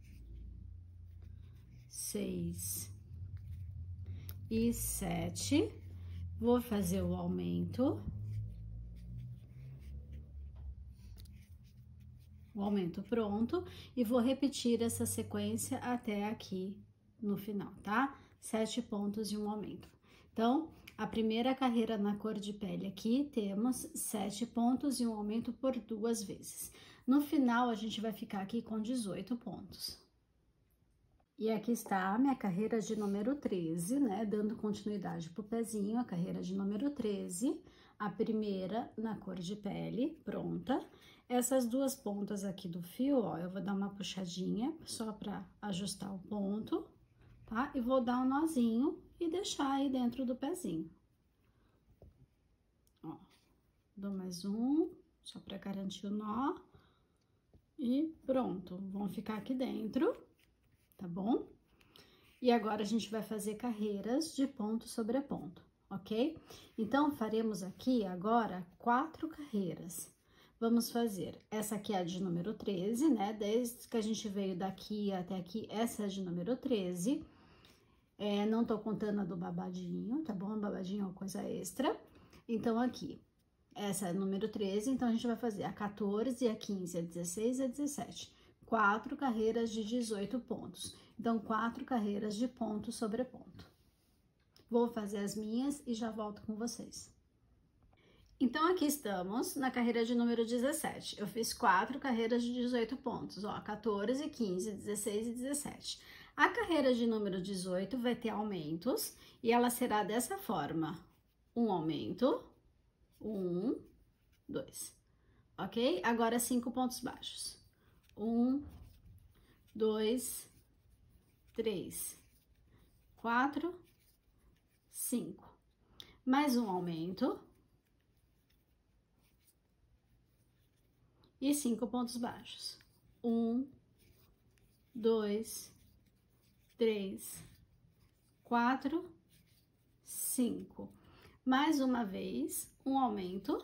Speaker 2: 6 e 7. Vou fazer o aumento. O aumento pronto. E vou repetir essa sequência até aqui no final, tá? 7 pontos e um aumento. Então, a primeira carreira na cor de pele aqui, temos 7 pontos e um aumento por 2 vezes. No final, a gente vai ficar aqui com 18 pontos. E aqui está a minha carreira de número 13, né? Dando continuidade pro pezinho, a carreira de número 13, a primeira na cor de pele, pronta. Essas duas pontas aqui do fio, ó, eu vou dar uma puxadinha só pra ajustar o ponto, tá? E vou dar um nozinho e deixar aí dentro do pezinho. Ó, dou mais um, só pra garantir o nó. E pronto, vão ficar aqui dentro, tá bom? E agora, a gente vai fazer carreiras de ponto sobre ponto, ok? Então, faremos aqui agora 4 carreiras. Vamos fazer, essa aqui é a de número 13, né? Desde que a gente veio daqui até aqui, essa é a de número 13. Não tô contando a do babadinho, tá bom? O babadinho é uma coisa extra. Então, aqui, essa é a número 13, então a gente vai fazer a 14, a 15, a 16 e a 17. 4 carreiras de 18 pontos. Então, 4 carreiras de ponto sobre ponto. Vou fazer as minhas e já volto com vocês. Então, aqui estamos na carreira de número 17. Eu fiz 4 carreiras de 18 pontos, ó, 14, 15, 16 e 17. A carreira de número 18 vai ter aumentos e ela será dessa forma. Um aumento, 1, 2, ok? Agora, 5 pontos baixos. 1, 2, 3, 4, 5. Mais um aumento. E 5 pontos baixos. 1, 2, 3, 4, 5. Mais uma vez, um aumento.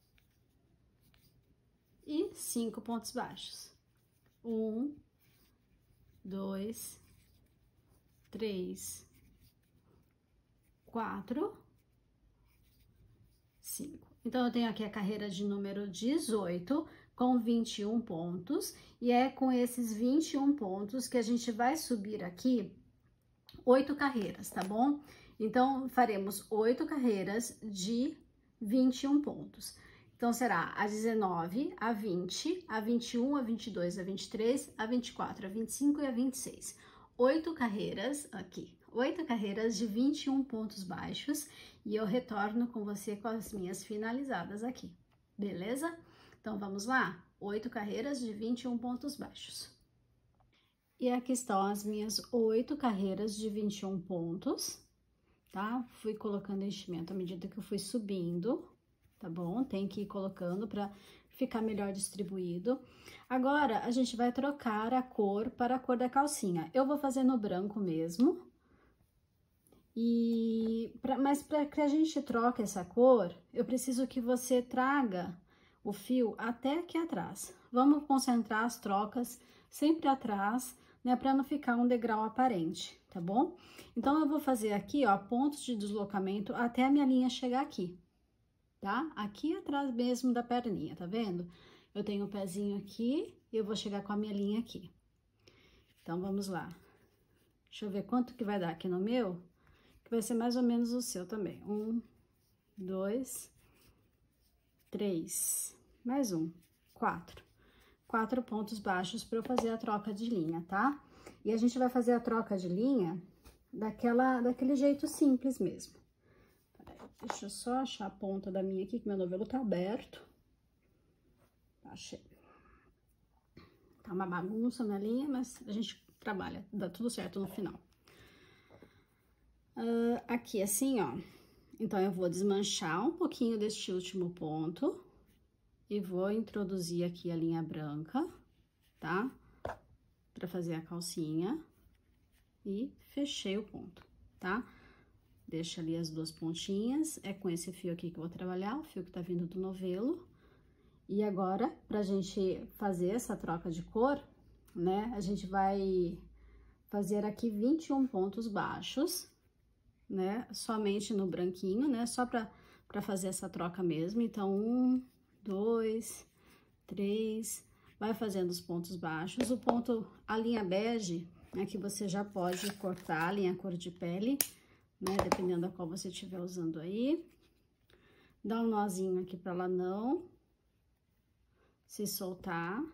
Speaker 2: E 5 pontos baixos. 1, 2, 3, 4, 5. Então, eu tenho aqui a carreira de número 18, com 21 pontos, e é com esses 21 pontos que a gente vai subir aqui 8 carreiras, tá bom? Então, faremos 8 carreiras de 21 pontos. Então, será a 19, a 20, a 21, a 22, a 23, a 24, a 25 e a 26. 8 carreiras aqui, 8 carreiras de 21 pontos baixos, e eu retorno com você com as minhas finalizadas aqui, beleza? Então, vamos lá? 8 carreiras de 21 pontos baixos. E aqui estão as minhas 8 carreiras de 21 pontos, tá? Fui colocando enchimento à medida que eu fui subindo, tá bom? Tem que ir colocando para ficar melhor distribuído. Agora, a gente vai trocar a cor para a cor da calcinha. Eu vou fazer no branco mesmo. Mas para que a gente troque essa cor, eu preciso que você traga o fio até aqui atrás. Vamos concentrar as trocas sempre atrás, né, para não ficar um degrau aparente, tá bom? Então, eu vou fazer aqui, ó, pontos de deslocamento até a minha linha chegar aqui, tá? Aqui atrás mesmo da perninha, tá vendo? Eu tenho o pezinho aqui e eu vou chegar com a minha linha aqui. Então, vamos lá. Deixa eu ver quanto que vai dar aqui no meu, que vai ser mais ou menos o seu também. 1, 2, 3, mais um, 4. 4 pontos baixos para eu fazer a troca de linha, tá? E a gente vai fazer a troca de linha daquele jeito simples mesmo. Peraí, deixa eu só achar a ponta da minha aqui, que meu novelo tá aberto. Achei. Tá uma bagunça na linha, mas a gente trabalha, dá tudo certo no final. Aqui, assim, ó, Então, eu vou desmanchar um pouquinho deste último ponto e vou introduzir aqui a linha branca, tá? Pra fazer a calcinha e fechei o ponto, tá? Deixa ali as duas pontinhas, é com esse fio aqui que eu vou trabalhar, o fio que tá vindo do novelo. E agora, pra gente fazer essa troca de cor, né, a gente vai fazer aqui 21 pontos baixos, né, somente no branquinho, né, só pra fazer essa troca mesmo. Então, 1, 2, 3, vai fazendo os pontos baixos. O ponto, a linha bege, aqui você já pode cortar a linha cor de pele, né, dependendo da qual você estiver usando aí. Dá um nozinho aqui pra ela não se soltar,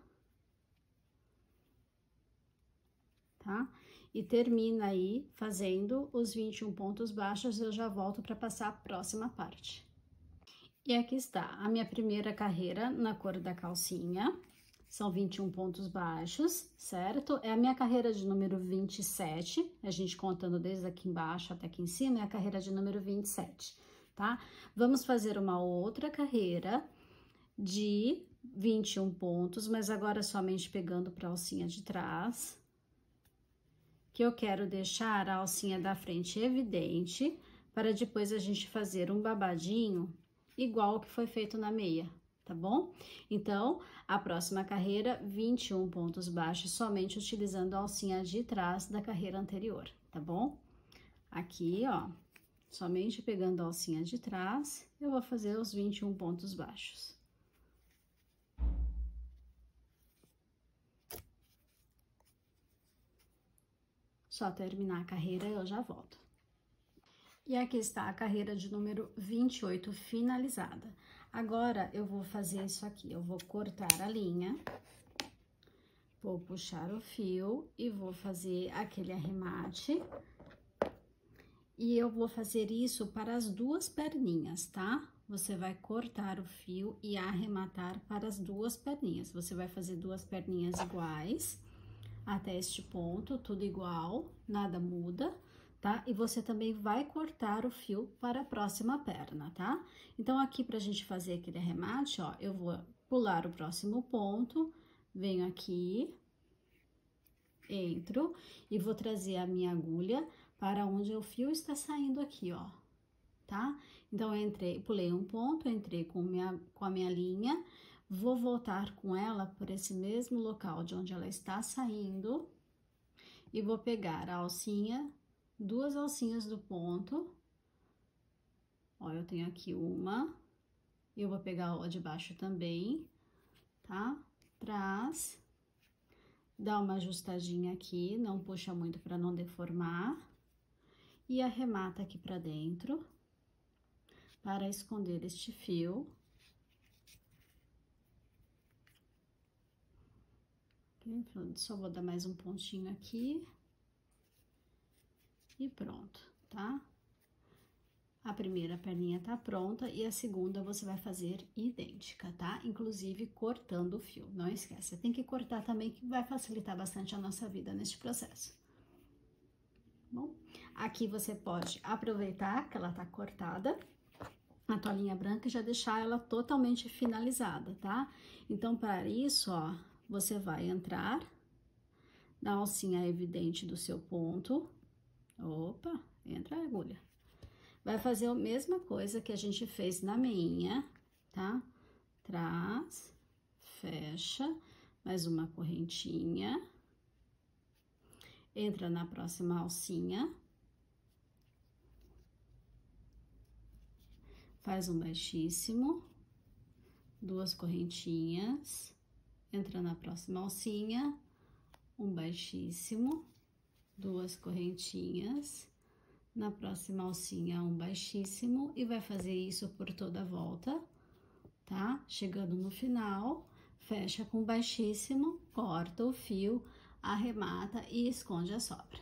Speaker 2: tá? E termina aí fazendo os 21 pontos baixos, eu já volto para passar a próxima parte. E aqui está a minha primeira carreira na cor da calcinha, são 21 pontos baixos, certo? É a minha carreira de número 27, a gente contando desde aqui embaixo até aqui em cima, é a carreira de número 27, tá? Vamos fazer uma outra carreira de 21 pontos, mas agora somente pegando para a alcinha de trás, que eu quero deixar a alcinha da frente evidente, para depois a gente fazer um babadinho igual o que foi feito na meia, tá bom? Então, a próxima carreira, 21 pontos baixos, somente utilizando a alcinha de trás da carreira anterior, tá bom? Aqui, ó, somente pegando a alcinha de trás, eu vou fazer os 21 pontos baixos. Só terminar a carreira, eu já volto. E aqui está a carreira de número 28 finalizada. Agora, eu vou fazer isso aqui, eu vou cortar a linha, vou puxar o fio e vou fazer aquele arremate. E eu vou fazer isso para as duas perninhas, tá? Você vai cortar o fio e arrematar para as duas perninhas. Você vai fazer duas perninhas iguais até este ponto, tudo igual, nada muda, tá? E você também vai cortar o fio para a próxima perna, tá? Então, aqui pra gente fazer aquele arremate, ó, eu vou pular o próximo ponto, venho aqui, entro e vou trazer a minha agulha para onde o fio está saindo aqui, ó, tá? Então, eu entrei, pulei um ponto, entrei com a minha linha. Vou voltar com ela por esse mesmo local de onde ela está saindo e vou pegar a alcinha, duas alcinhas do ponto. Ó, eu tenho aqui uma, e eu vou pegar a de baixo também, tá? Traz, dá uma ajustadinha aqui, não puxa muito para não deformar, e arremata aqui para dentro para esconder este fio. Só vou dar mais um pontinho aqui. E pronto, tá? A primeira perninha tá pronta e a segunda você vai fazer idêntica, tá? Inclusive cortando o fio, não esquece. Tem que cortar também, que vai facilitar bastante a nossa vida neste processo. Bom, aqui você pode aproveitar que ela tá cortada, a toalhinha branca, e já deixar ela totalmente finalizada, tá? Então, para isso, ó, você vai entrar na alcinha evidente do seu ponto. Opa, entra a agulha. Vai fazer a mesma coisa que a gente fez na meinha, tá? Traz, fecha, mais uma correntinha. Entra na próxima alcinha. Faz um baixíssimo, duas correntinhas. Entra na próxima alcinha, um baixíssimo, duas correntinhas, na próxima alcinha um baixíssimo, e vai fazer isso por toda a volta, tá? Chegando no final, fecha com baixíssimo, corta o fio, arremata e esconde a sobra.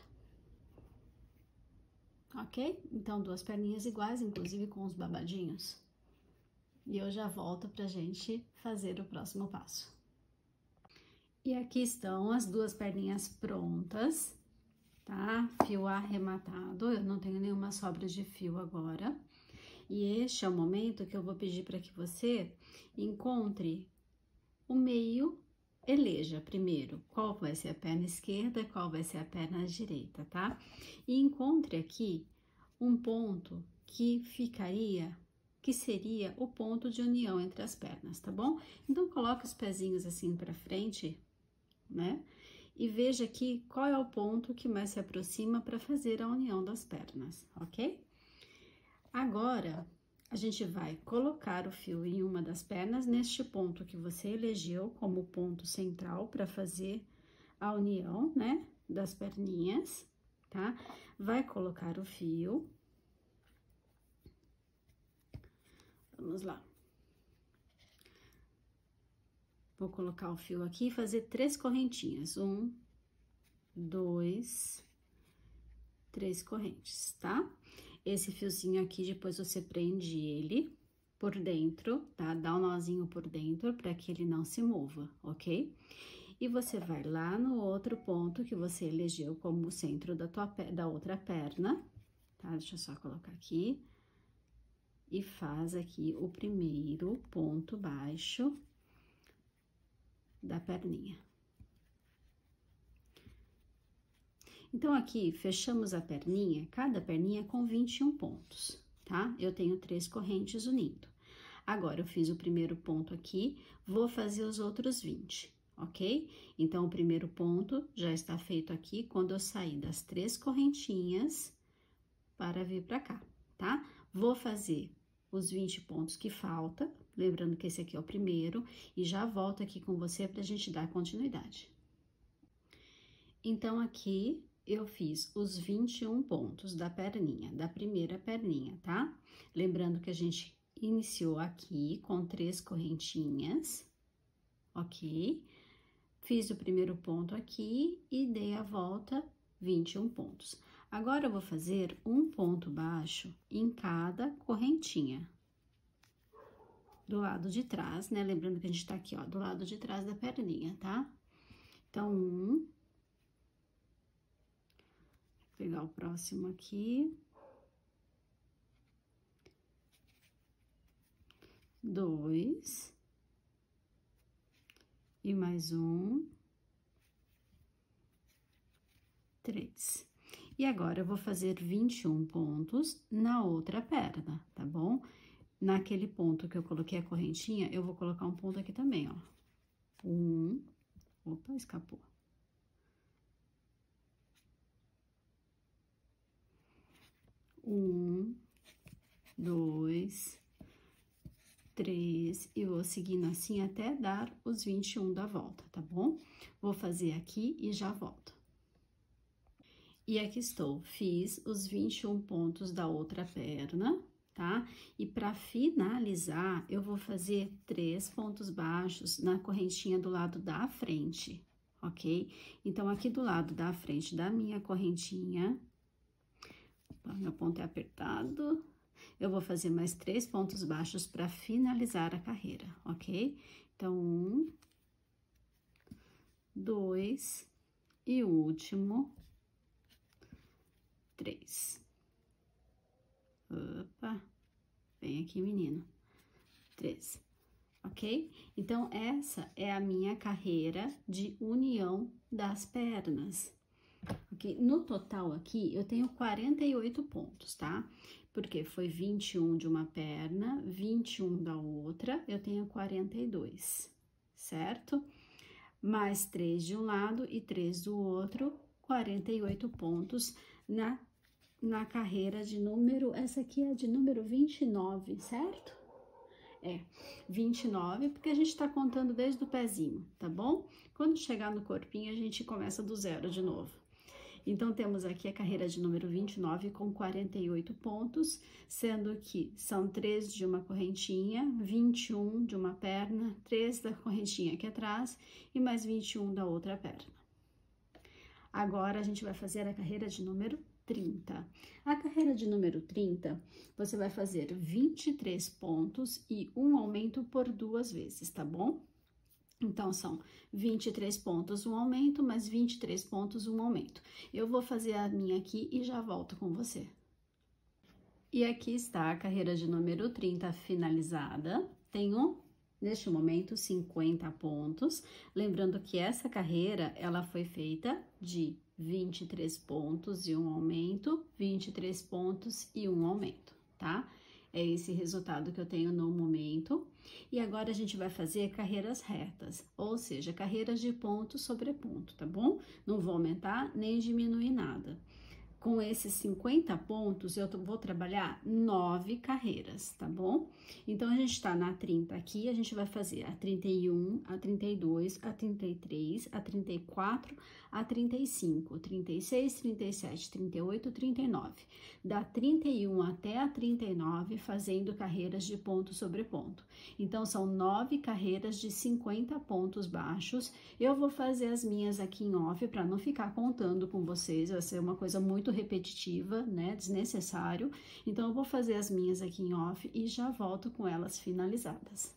Speaker 2: Ok? Então, duas perninhas iguais, inclusive com os babadinhos. E eu já volto pra gente fazer o próximo passo. E aqui estão as duas perninhas prontas, tá? Fio arrematado, eu não tenho nenhuma sobra de fio agora. E este é o momento que eu vou pedir para que você encontre o meio, eleja primeiro qual vai ser a perna esquerda, qual vai ser a perna direita, tá? E encontre aqui um ponto que seria o ponto de união entre as pernas, tá bom? Então, coloque os pezinhos assim para frente, né? E veja aqui qual é o ponto que mais se aproxima para fazer a união das pernas, ok? Agora, a gente vai colocar o fio em uma das pernas, neste ponto que você elegeu como ponto central para fazer a união, né, das perninhas, tá? Vai colocar o fio. Vamos lá. Vou colocar o fio aqui e fazer 3 correntinhas. 1, 2, 3 correntes, tá? Esse fiozinho aqui, depois você prende ele por dentro, tá? Dá um nozinho por dentro para que ele não se mova, ok? E você vai lá no outro ponto que você elegeu como o centro da outra perna, tá? Deixa eu só colocar aqui. E faz aqui o primeiro ponto baixo da perninha. Então, aqui, fechamos a perninha, cada perninha com 21 pontos, tá? Eu tenho 3 correntes unindo. Agora, eu fiz o primeiro ponto aqui, vou fazer os outros 20, ok? Então, o primeiro ponto já está feito aqui quando eu sair das 3 correntinhas para vir pra cá, tá? Vou fazer os 20 pontos que falta, lembrando que esse aqui é o primeiro, e já volto aqui com você pra gente dar continuidade. Então, aqui eu fiz os 21 pontos da perninha, da primeira perninha, tá? Lembrando que a gente iniciou aqui com 3 correntinhas, ok? Fiz o primeiro ponto aqui e dei a volta 21 pontos. Agora, eu vou fazer um ponto baixo em cada correntinha. Do lado de trás, né? Lembrando que a gente tá aqui, ó, do lado de trás da perninha, tá? Então, vou pegar o próximo aqui. 2. E mais um. 3. E agora, eu vou fazer 21 pontos na outra perna, tá bom? Naquele ponto que eu coloquei a correntinha, eu vou colocar um ponto aqui também, ó. 1, opa, escapou. 1, 2, 3, e vou seguindo assim até dar os 21 da volta, tá bom? Vou fazer aqui e já volto. E aqui estou, fiz os 21 pontos da outra perna, tá? E para finalizar, eu vou fazer 3 pontos baixos na correntinha do lado da frente, ok? Então, aqui do lado da frente da minha correntinha, meu ponto é apertado, eu vou fazer mais 3 pontos baixos para finalizar a carreira, ok? Então, 1, 2 e o último, 3. Opa, vem aqui, menino. 3, ok? Então, essa é a minha carreira de união das pernas, ok? No total aqui, eu tenho 48 pontos, tá? Porque foi 21 de uma perna, 21 da outra, eu tenho 42, certo? Mais 3 de um lado e 3 do outro, 48 pontos na carreira de número, essa aqui é de número 29, certo? É, 29, porque a gente tá contando desde o pezinho, tá bom? Quando chegar no corpinho, a gente começa do 0 de novo. Então, temos aqui a carreira de número 29 com 48 pontos, sendo que são 3 de uma correntinha, 21 de uma perna, 3 da correntinha aqui atrás e mais 21 da outra perna. Agora, a gente vai fazer a carreira de número 30. A carreira de número 30, você vai fazer 23 pontos e um aumento por 2 vezes, tá bom? Então, são 23 pontos, um aumento, mais 23 pontos, um aumento. Eu vou fazer a minha aqui e já volto com você. E aqui está a carreira de número 30 finalizada. Tenho, neste momento, 50 pontos. Lembrando que essa carreira, ela foi feita de 23 pontos e um aumento, 23 pontos e um aumento, tá? É esse resultado que eu tenho no momento. E agora a gente vai fazer carreiras retas, ou seja, carreiras de ponto sobre ponto, tá bom? Não vou aumentar nem diminuir nada. Com esses 50 pontos, eu vou trabalhar 9 carreiras, tá bom? Então, a gente tá na 30 aqui, a gente vai fazer a 31, a 32, a 33, a 34, a 35, 36, 37, 38, 39. Da 31 até a 39, fazendo carreiras de ponto sobre ponto. Então, são 9 carreiras de 50 pontos baixos. Eu vou fazer as minhas aqui em off para não ficar contando com vocês, vai ser uma coisa muito repetitiva, né, desnecessário. Então, eu vou fazer as minhas aqui em off e já volto com elas finalizadas.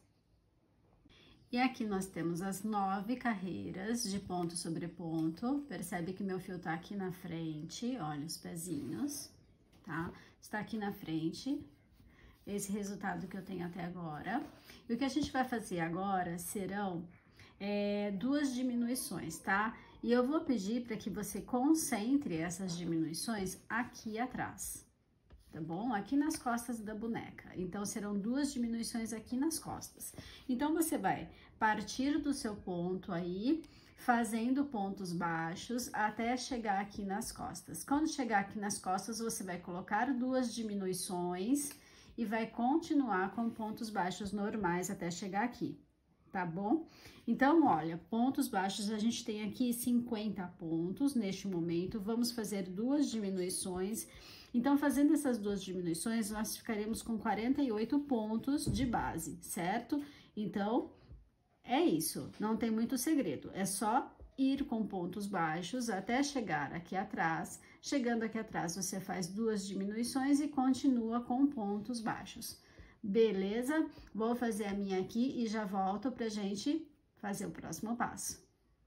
Speaker 2: E aqui nós temos as 9 carreiras de ponto sobre ponto. Percebe que meu fio tá aqui na frente, olha os pezinhos, tá? Está aqui na frente, esse resultado que eu tenho até agora. E o que a gente vai fazer agora serão duas diminuições, tá? E eu vou pedir para que você concentre essas diminuições aqui atrás, tá bom? Aqui nas costas da boneca. Então, serão duas diminuições aqui nas costas. Então, você vai partir do seu ponto aí, fazendo pontos baixos até chegar aqui nas costas. Quando chegar aqui nas costas, você vai colocar duas diminuições e vai continuar com pontos baixos normais até chegar aqui, tá bom? Então, olha, pontos baixos, a gente tem aqui 50 pontos neste momento. Vamos fazer duas diminuições. Então, fazendo essas duas diminuições, nós ficaremos com 48 pontos de base, certo? Então, é isso, não tem muito segredo, é só ir com pontos baixos até chegar aqui atrás. Chegando aqui atrás, você faz duas diminuições e continua com pontos baixos. Beleza? Vou fazer a minha aqui e já volto pra gente fazer o próximo passo.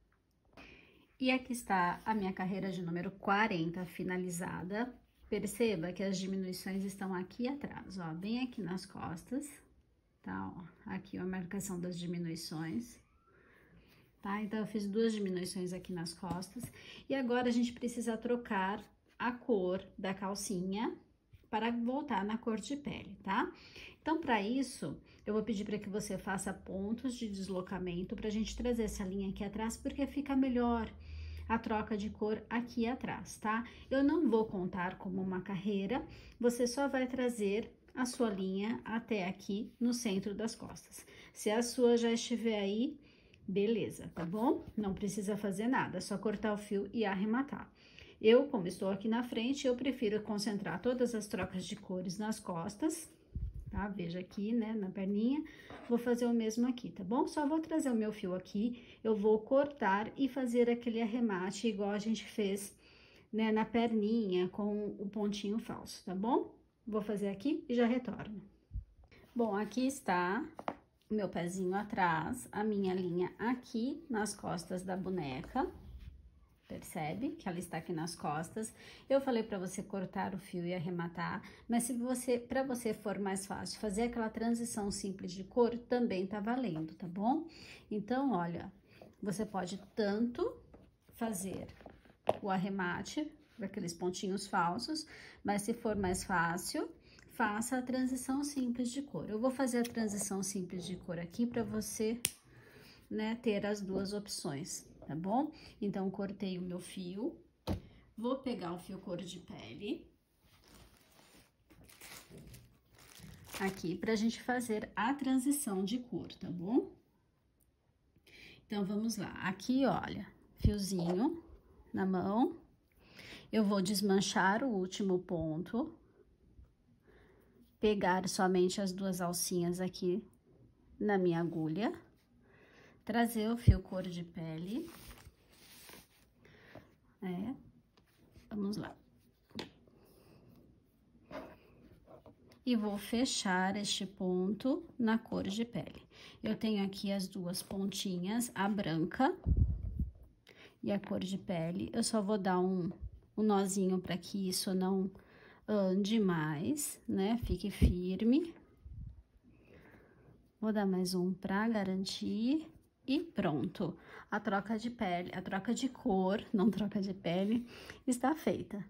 Speaker 2: E aqui está a minha carreira de número 40 finalizada. Perceba que as diminuições estão aqui atrás, ó, bem aqui nas costas, tá? Ó, aqui a marcação das diminuições, tá? Então, eu fiz duas diminuições aqui nas costas. E agora, a gente precisa trocar a cor da calcinha para voltar na cor de pele, tá? Então, para isso, eu vou pedir para que você faça pontos de deslocamento para a gente trazer essa linha aqui atrás, porque fica melhor a troca de cor aqui atrás, tá? Eu não vou contar como uma carreira, você só vai trazer a sua linha até aqui no centro das costas. Se a sua já estiver aí, beleza, tá bom? Não precisa fazer nada, é só cortar o fio e arrematar. Eu, como estou aqui na frente, eu prefiro concentrar todas as trocas de cores nas costas, tá? Veja aqui, né, na perninha, vou fazer o mesmo aqui, tá bom? Só vou trazer o meu fio aqui, eu vou cortar e fazer aquele arremate igual a gente fez, né, na perninha com o pontinho falso, tá bom? Vou fazer aqui e já retorno. Bom, aqui está o meu pezinho atrás, a minha linha aqui nas costas da boneca. Percebe que ela está aqui nas costas. Eu falei para você cortar o fio e arrematar, mas se você, para você for mais fácil fazer aquela transição simples de cor, também tá valendo, tá bom? Então, olha, você pode tanto fazer o arremate daqueles pontinhos falsos, mas se for mais fácil, faça a transição simples de cor. Eu vou fazer a transição simples de cor aqui para você, né, ter as duas opções, tá bom? Então, cortei o meu fio, vou pegar o fio cor de pele aqui pra gente fazer a transição de cor, tá bom? Então, vamos lá. Aqui, olha, fiozinho na mão, eu vou desmanchar o último ponto, pegar somente as duas alcinhas aqui na minha agulha, trazer o fio cor de pele, vamos lá. E vou fechar este ponto na cor de pele. Eu tenho aqui as duas pontinhas, a branca e a cor de pele. Eu só vou dar um nozinho para que isso não ande mais, né? Fique firme. Vou dar mais um pra garantir e pronto. A troca de pele, a troca de cor, não troca de pele, está feita.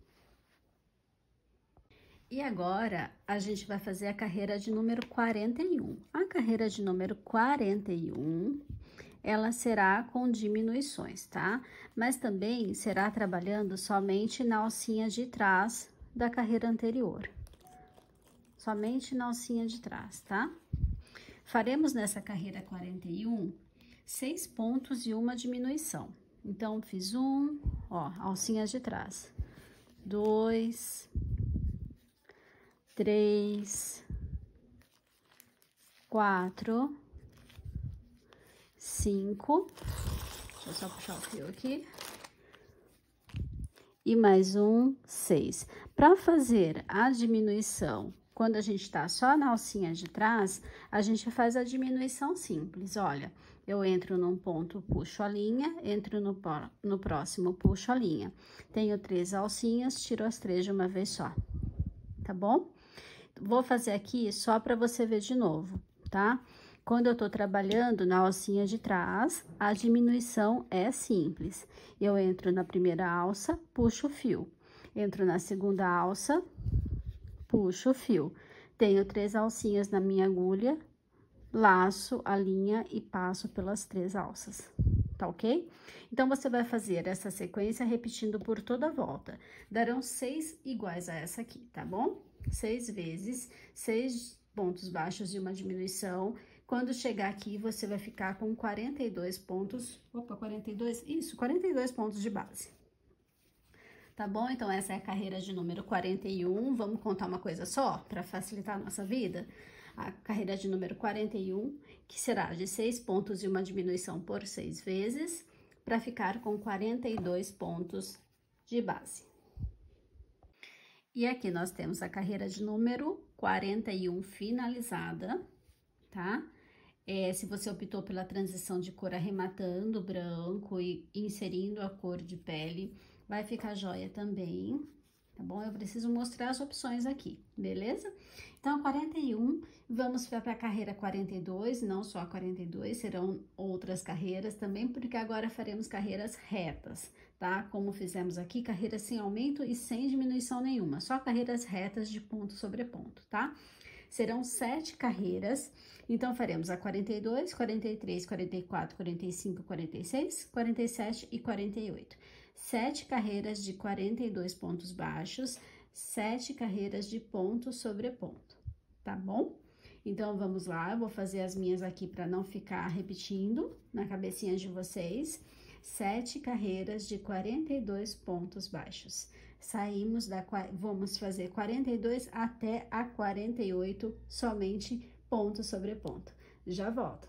Speaker 2: E agora, a gente vai fazer a carreira de número 41. A carreira de número 41, ela será com diminuições, tá? Mas também será trabalhando somente na alcinha de trás da carreira anterior. Somente na alcinha de trás, tá? Faremos nessa carreira 41, 6 pontos e uma diminuição. Então, fiz um, ó, alcinha de trás. 2... 3, 4, 5, deixa eu só puxar o fio aqui, e mais um, 6. Para fazer a diminuição, quando a gente tá só na alcinha de trás, a gente faz a diminuição simples, olha, eu entro num ponto, puxo a linha, entro no próximo, puxo a linha. Tenho 3 alcinhas, tiro as 3 de uma vez só, tá bom? Vou fazer aqui só para você ver de novo, tá? Quando eu tô trabalhando na alcinha de trás, a diminuição é simples. Eu entro na primeira alça, puxo o fio. Entro na segunda alça, puxo o fio. Tenho 3 alcinhas na minha agulha, laço a linha e passo pelas 3 alças, tá ok? Então, você vai fazer essa sequência repetindo por toda a volta. Darão 6 iguais a essa aqui, tá bom? 6 vezes, 6 pontos baixos e uma diminuição. Quando chegar aqui, você vai ficar com 42 pontos, opa, 42? Isso, 42 pontos de base. Tá bom? Então, essa é a carreira de número 41. Vamos contar uma coisa só, para facilitar a nossa vida? A carreira de número 41, que será de 6 pontos e uma diminuição por 6 vezes, para ficar com 42 pontos de base. E aqui nós temos a carreira de número 41 finalizada, tá? Se você optou pela transição de cor arrematando branco e inserindo a cor de pele, vai ficar joia também, tá bom? Eu preciso mostrar as opções aqui, beleza? Então, a 41, vamos para a carreira 42, não só a 42, serão outras carreiras também, porque agora faremos carreiras retas, tá? Como fizemos aqui, carreiras sem aumento e sem diminuição nenhuma, só carreiras retas de ponto sobre ponto, tá? Serão 7 carreiras, então faremos a 42, 43, 44, 45, 46, 47 e 48. 7 carreiras de 42 pontos baixos, 7 carreiras de ponto sobre ponto, tá bom? Então, vamos lá, eu vou fazer as minhas aqui para não ficar repetindo na cabecinha de vocês. 7 carreiras de 42 pontos baixos. Saímos vamos fazer 42 até a 48, somente ponto sobre ponto. Já volto.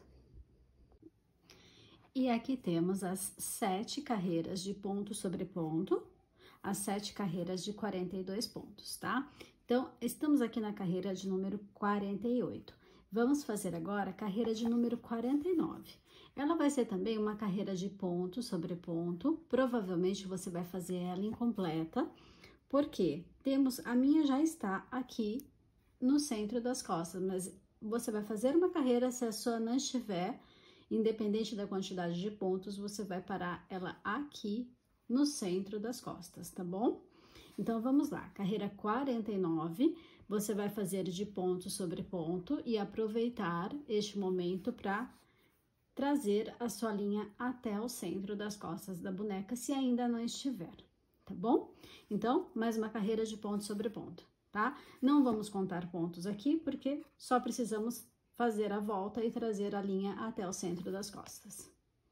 Speaker 2: E aqui temos as 7 carreiras de ponto sobre ponto, as 7 carreiras de 42 pontos, tá? Então, estamos aqui na carreira de número 48. Vamos fazer agora a carreira de número 49. Ela vai ser também uma carreira de ponto sobre ponto, provavelmente você vai fazer ela incompleta, porque a minha já está aqui no centro das costas, mas você vai fazer uma carreira, se a sua não estiver, independente da quantidade de pontos, você vai parar ela aqui no centro das costas, tá bom? Então, vamos lá. Carreira 49, você vai fazer de ponto sobre ponto e aproveitar este momento para trazer a sua linha até o centro das costas da boneca, se ainda não estiver, tá bom? Então, mais uma carreira de ponto sobre ponto, tá? Não vamos contar pontos aqui, porque só precisamos fazer a volta e trazer a linha até o centro das costas.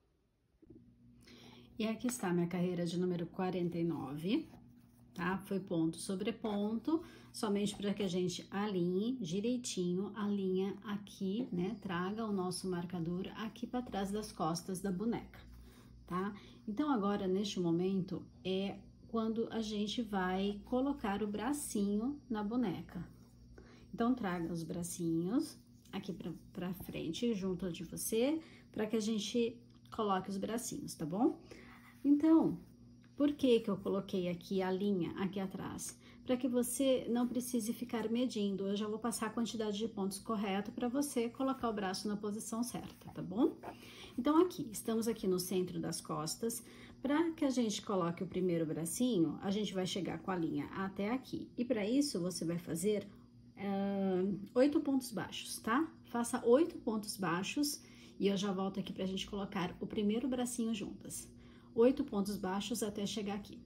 Speaker 2: E aqui está minha carreira de número 49, tá? Foi ponto sobre ponto, somente para que a gente alinhe direitinho a linha aqui, né? Traga o nosso marcador aqui para trás das costas da boneca, tá? Então, agora, neste momento, é quando a gente vai colocar o bracinho na boneca. Então, traga os bracinhos aqui pra frente, junto de você, para que a gente coloque os bracinhos, tá bom? Então, por que eu coloquei aqui a linha aqui atrás? para que você não precise ficar medindo. Eu já vou passar a quantidade de pontos correto para você colocar o braço na posição certa, tá bom? Então, estamos aqui no centro das costas. Para que a gente coloque o primeiro bracinho, a gente vai chegar com a linha até aqui. E para isso, você vai fazer 8 pontos baixos, tá? Faça 8 pontos baixos e eu já volto aqui pra gente colocar o primeiro bracinho juntas. 8 pontos baixos até chegar aqui.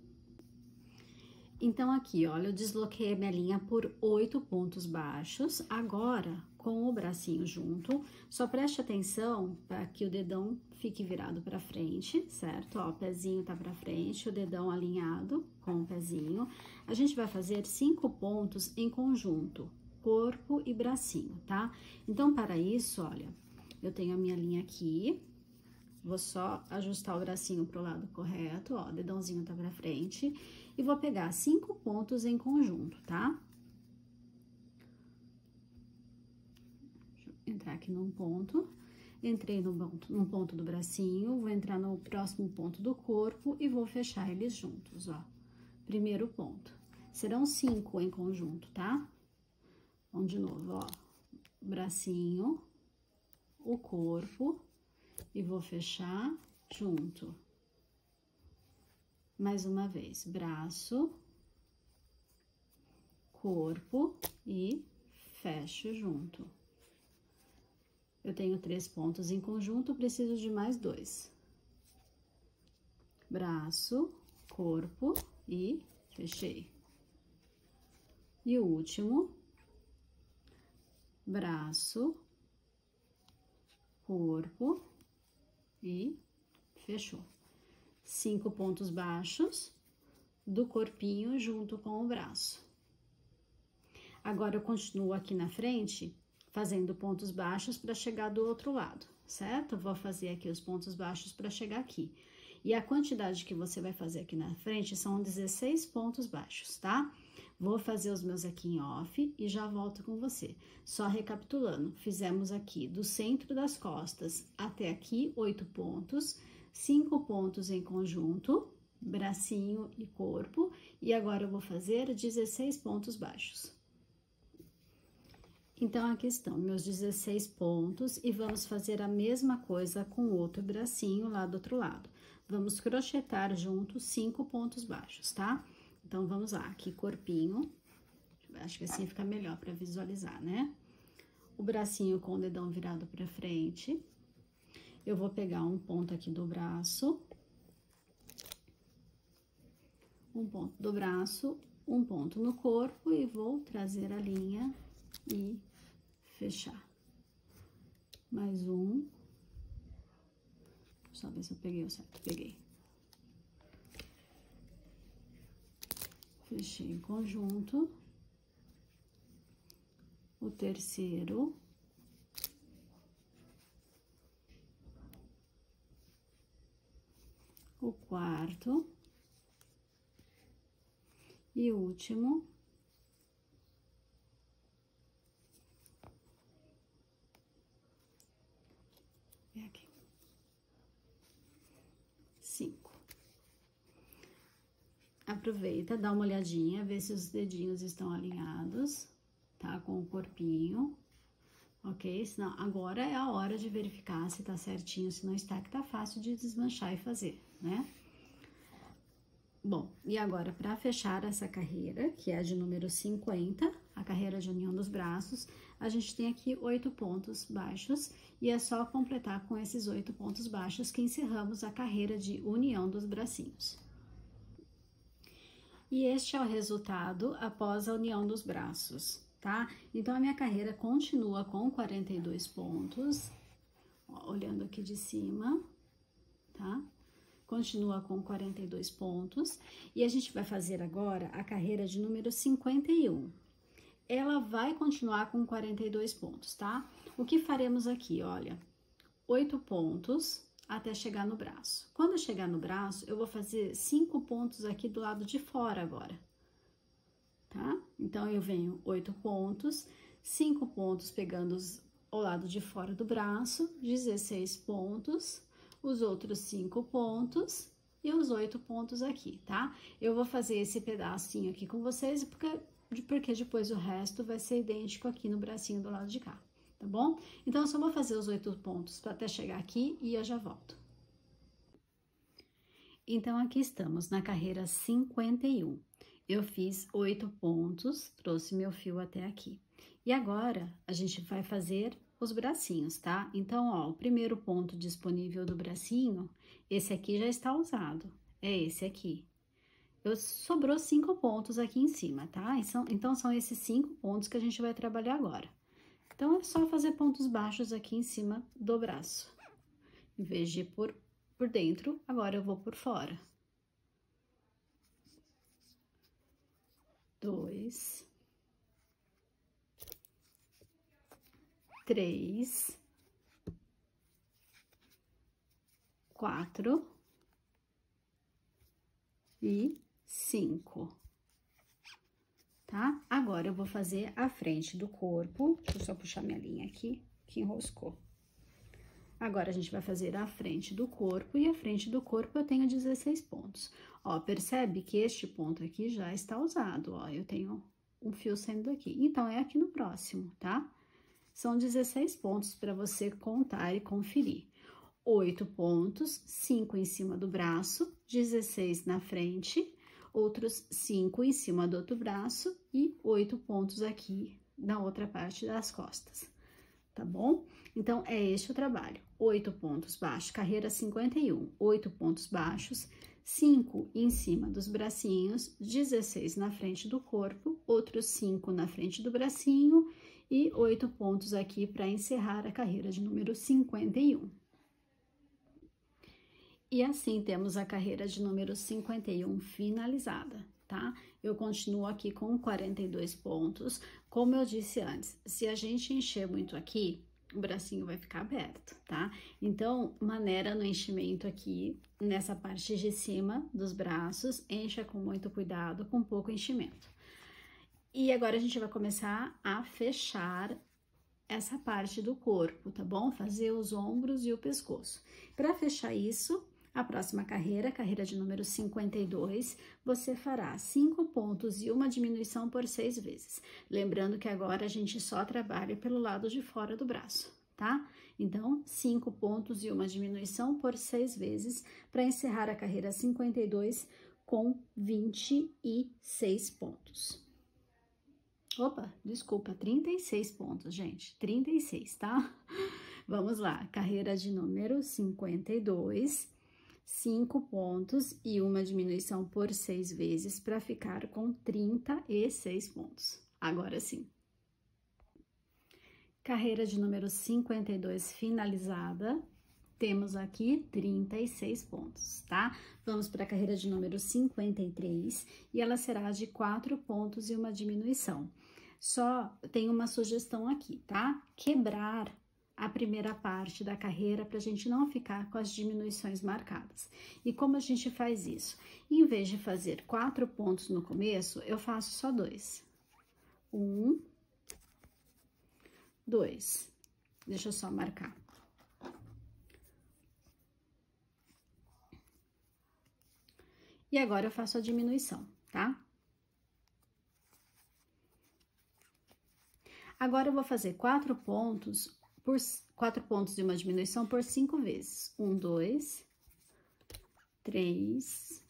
Speaker 2: Então, aqui, olha, eu desloquei a minha linha por 8 pontos baixos. Agora, com o bracinho junto, só preste atenção para que o dedão fique virado para frente, certo? Ó, o pezinho tá para frente, o dedão alinhado com o pezinho. A gente vai fazer 5 pontos em conjunto, corpo e bracinho, tá? Então, para isso, olha, eu tenho a minha linha aqui. Vou só ajustar o bracinho pro lado correto, ó, o dedãozinho tá pra frente. E vou pegar 5 pontos em conjunto, tá? Deixa eu entrar aqui num ponto. Entrei num ponto do bracinho, vou entrar no próximo ponto do corpo e vou fechar eles juntos, ó. Primeiro ponto. Serão 5 em conjunto, tá? Vamos de novo, ó. Bracinho, o corpo... E vou fechar junto. Mais uma vez, braço, corpo e fecho junto. Eu tenho 3 pontos em conjunto, preciso de mais 2. Braço, corpo e fechei. E o último, braço, corpo e fechou. 5 pontos baixos do corpinho junto com o braço. Agora, eu continuo aqui na frente, fazendo pontos baixos para chegar do outro lado, certo? Vou fazer aqui os pontos baixos para chegar aqui. E a quantidade que você vai fazer aqui na frente são 16 pontos baixos, tá? Vou fazer os meus aqui em off e já volto com você. Só recapitulando, fizemos aqui do centro das costas até aqui 8 pontos, 5 pontos em conjunto, bracinho e corpo, e agora eu vou fazer 16 pontos baixos. Então, aqui estão meus 16 pontos e vamos fazer a mesma coisa com o outro bracinho lá do outro lado. Vamos crochetar junto 5 pontos baixos, tá? Então, vamos lá, aqui corpinho, acho que assim fica melhor para visualizar, né? O bracinho com o dedão virado para frente, eu vou pegar um ponto aqui do braço, um ponto do braço, um ponto no corpo e vou trazer a linha e fechar. Mais um. Só ver se eu peguei o certo, peguei. Fechei em conjunto. O terceiro. O quarto. E o último. É aqui. 5. Aproveita, dá uma olhadinha, vê se os dedinhos estão alinhados, tá? Com o corpinho, ok? Senão, agora é a hora de verificar se tá certinho, se não está, que tá fácil de desmanchar e fazer, né? Bom, e agora, para fechar essa carreira, que é a de número 50, a carreira de união dos braços, a gente tem aqui 8 pontos baixos, e é só completar com esses 8 pontos baixos que encerramos a carreira de união dos bracinhos. E este é o resultado após a união dos braços, tá? Então, a minha carreira continua com 42 pontos, ó, olhando aqui de cima, tá? Continua com 42 pontos, e a gente vai fazer agora a carreira de número 51. Ela vai continuar com 42 pontos, tá? O que faremos aqui, olha, 8 pontos até chegar no braço. Quando eu chegar no braço, eu vou fazer 5 pontos aqui do lado de fora agora, tá? Então, eu venho 8 pontos, 5 pontos pegando o lado de fora do braço, 16 pontos, os outros 5 pontos e os 8 pontos aqui, tá? Eu vou fazer esse pedacinho aqui com vocês, porque depois o resto vai ser idêntico aqui no bracinho do lado de cá, tá bom? Então, eu só vou fazer os 8 pontos até chegar aqui e eu já volto. Então, aqui estamos na carreira 51. Eu fiz 8 pontos, trouxe meu fio até aqui. E agora, a gente vai fazer os bracinhos, tá? Então, ó, o primeiro ponto disponível do bracinho, esse aqui já está usado, é esse aqui. Sobrou 5 pontos aqui em cima, tá? Então, são esses 5 pontos que a gente vai trabalhar agora. Então, é só fazer pontos baixos aqui em cima do braço. Em vez de ir por dentro, agora eu vou por fora. 2, 3, 4 e 5, tá? Agora, eu vou fazer a frente do corpo. Deixa eu só puxar minha linha aqui, que enroscou. Agora, a gente vai fazer a frente do corpo, e a frente do corpo eu tenho 16 pontos. Ó, percebe que este ponto aqui já está usado, ó, eu tenho um fio saindo daqui. Então, é aqui no próximo, tá? São 16 pontos para você contar e conferir. 8 pontos, 5 em cima do braço, 16 na frente, outros 5 em cima do outro braço e 8 pontos aqui na outra parte das costas, tá bom? Então, é este o trabalho. 8 pontos baixos, carreira 51, 8 pontos baixos, 5 em cima dos bracinhos, 16 na frente do corpo, outros 5 na frente do bracinho e 8 pontos aqui para encerrar a carreira de número 51. E assim temos a carreira de número 51 finalizada, tá? Eu continuo aqui com 42 pontos. Como eu disse antes, se a gente encher muito aqui, o bracinho vai ficar aberto, tá? Então, maneira no enchimento aqui, nessa parte de cima dos braços, encha com muito cuidado, com pouco enchimento. E agora, a gente vai começar a fechar essa parte do corpo, tá bom? Fazer os ombros e o pescoço. Para fechar isso, a próxima carreira, carreira de número 52, você fará 5 pontos e uma diminuição por 6 vezes. Lembrando que agora a gente só trabalha pelo lado de fora do braço, tá? Então, 5 pontos e uma diminuição por 6 vezes para encerrar a carreira 52 com 26 pontos. Opa, desculpa, 36 pontos, gente, 36, tá? Vamos lá, carreira de número 52, 5 pontos e uma diminuição por 6 vezes para ficar com 36 pontos. Agora sim. Carreira de número 52 finalizada, temos aqui 36 pontos, tá? Vamos para a carreira de número 53 e ela será de 4 pontos e uma diminuição. Só tem uma sugestão aqui, tá? Quebrar a primeira parte da carreira para a gente não ficar com as diminuições marcadas. E como a gente faz isso? Em vez de fazer 4 pontos no começo, eu faço só 2. 1, 2. Deixa eu só marcar. E agora eu faço a diminuição, tá? Agora eu vou fazer 4 pontos e uma diminuição por 5 vezes. 1, 2, 3,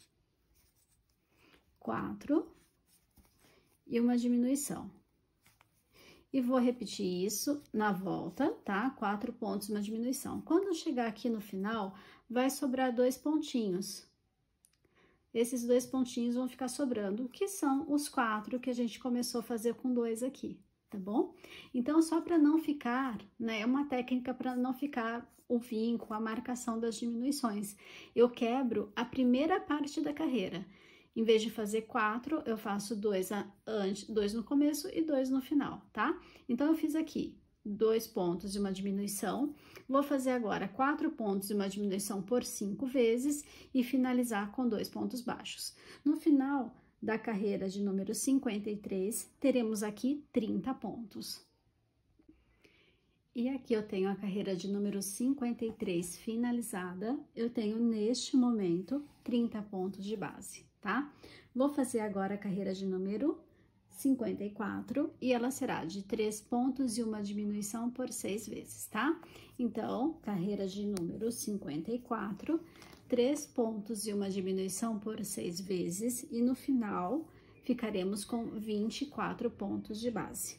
Speaker 2: 4 e uma diminuição. E vou repetir isso na volta, tá? 4 pontos e uma diminuição. Quando chegar aqui no final, vai sobrar 2 pontinhos. Esses 2 pontinhos vão ficar sobrando, que são os 4 que a gente começou a fazer com 2 aqui, tá bom? Então, só para não ficar, né, é uma técnica para não ficar o vinco, a marcação das diminuições. Eu quebro a primeira parte da carreira. Em vez de fazer 4, eu faço 2 no começo e 2 no final, tá? Então, eu fiz aqui 2 pontos e uma diminuição. Vou fazer agora 4 pontos e uma diminuição por 5 vezes e finalizar com 2 pontos baixos. No final da carreira de número 53, teremos aqui 30 pontos. E aqui eu tenho a carreira de número 53 finalizada. Eu tenho, neste momento, 30 pontos de base, tá? Vou fazer agora a carreira de número 54 e ela será de 3 pontos e uma diminuição por 6 vezes, tá? Então, carreira de número 54, 3 pontos e uma diminuição por 6 vezes e no final ficaremos com 24 pontos de base.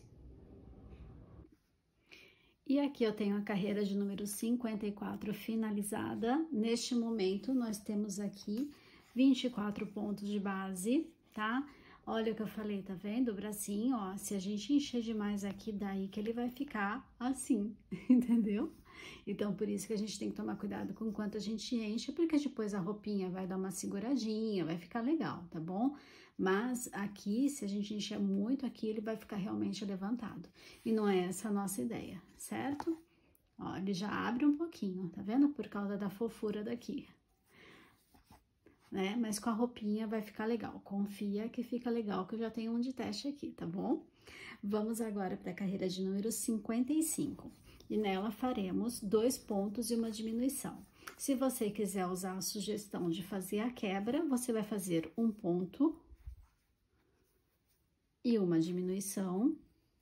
Speaker 2: E aqui eu tenho a carreira de número 54 finalizada. Neste momento, nós temos aqui 24 pontos de base, tá? Olha o que eu falei, tá vendo? O bracinho, ó, se a gente encher demais aqui, daí que ele vai ficar assim, entendeu? Então, por isso que a gente tem que tomar cuidado com quanto a gente enche, porque depois a roupinha vai dar uma seguradinha, vai ficar legal, tá bom? Mas aqui, se a gente encher muito aqui, ele vai ficar realmente levantado. E não é essa a nossa ideia, certo? Ó, ele já abre um pouquinho, tá vendo? Por causa da fofura daqui. Né? Mas com a roupinha vai ficar legal. Confia que fica legal, que eu já tenho um de teste aqui, tá bom? Vamos agora para a carreira de número 55. E nela faremos 2 pontos e uma diminuição. Se você quiser usar a sugestão de fazer a quebra, você vai fazer 1 ponto e uma diminuição.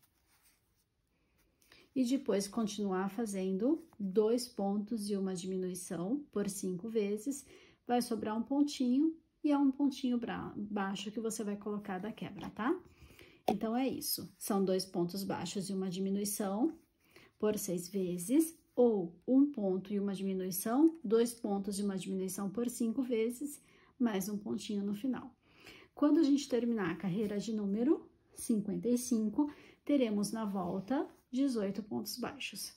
Speaker 2: E depois continuar fazendo 2 pontos e uma diminuição por 5 vezes. Vai sobrar um pontinho e é um pontinho baixo que você vai colocar da quebra, tá? Então, é isso. São 2 pontos baixos e uma diminuição por 6 vezes, ou 1 ponto e uma diminuição, 2 pontos e uma diminuição por 5 vezes, mais um pontinho no final. Quando a gente terminar a carreira de número 55, teremos na volta 18 pontos baixos.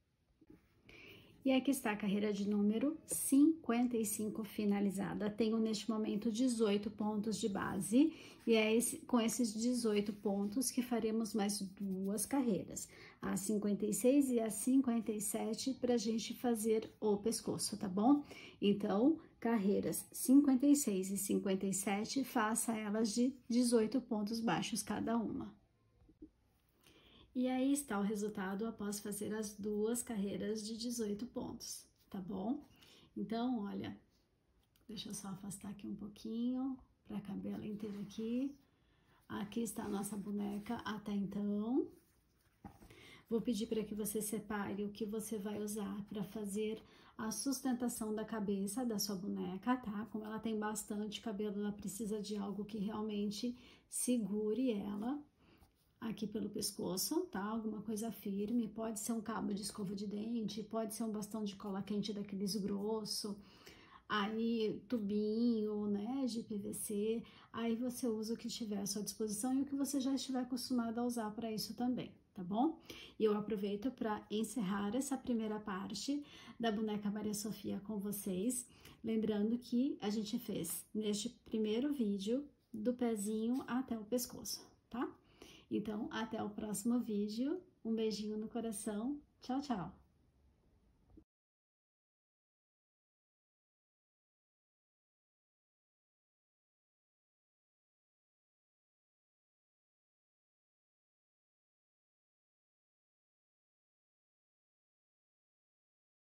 Speaker 2: E aqui está a carreira de número 55 finalizada. Tenho neste momento 18 pontos de base e é com esses 18 pontos que faremos mais 2 carreiras, a 56 e a 57, para a gente fazer o pescoço, tá bom? Então, carreiras 56 e 57, faça elas de 18 pontos baixos cada uma. E aí está o resultado após fazer as 2 carreiras de 18 pontos, tá bom? Então, olha, deixa eu só afastar aqui um pouquinho para caber ela inteira aqui. Aqui está a nossa boneca até então. Vou pedir para que você separe o que você vai usar para fazer a sustentação da cabeça da sua boneca, tá? Como ela tem bastante cabelo, ela precisa de algo que realmente segure ela aqui pelo pescoço, tá? Alguma coisa firme, pode ser um cabo de escova de dente, pode ser um bastão de cola quente daqueles grosso, aí tubinho, né, de PVC, aí você usa o que tiver à sua disposição e o que você já estiver acostumado a usar para isso também, tá bom? E eu aproveito para encerrar essa primeira parte da boneca Maria Sofia com vocês, lembrando que a gente fez neste primeiro vídeo do pezinho até o pescoço, tá? Então, até o próximo vídeo. Um beijinho no coração. Tchau, tchau!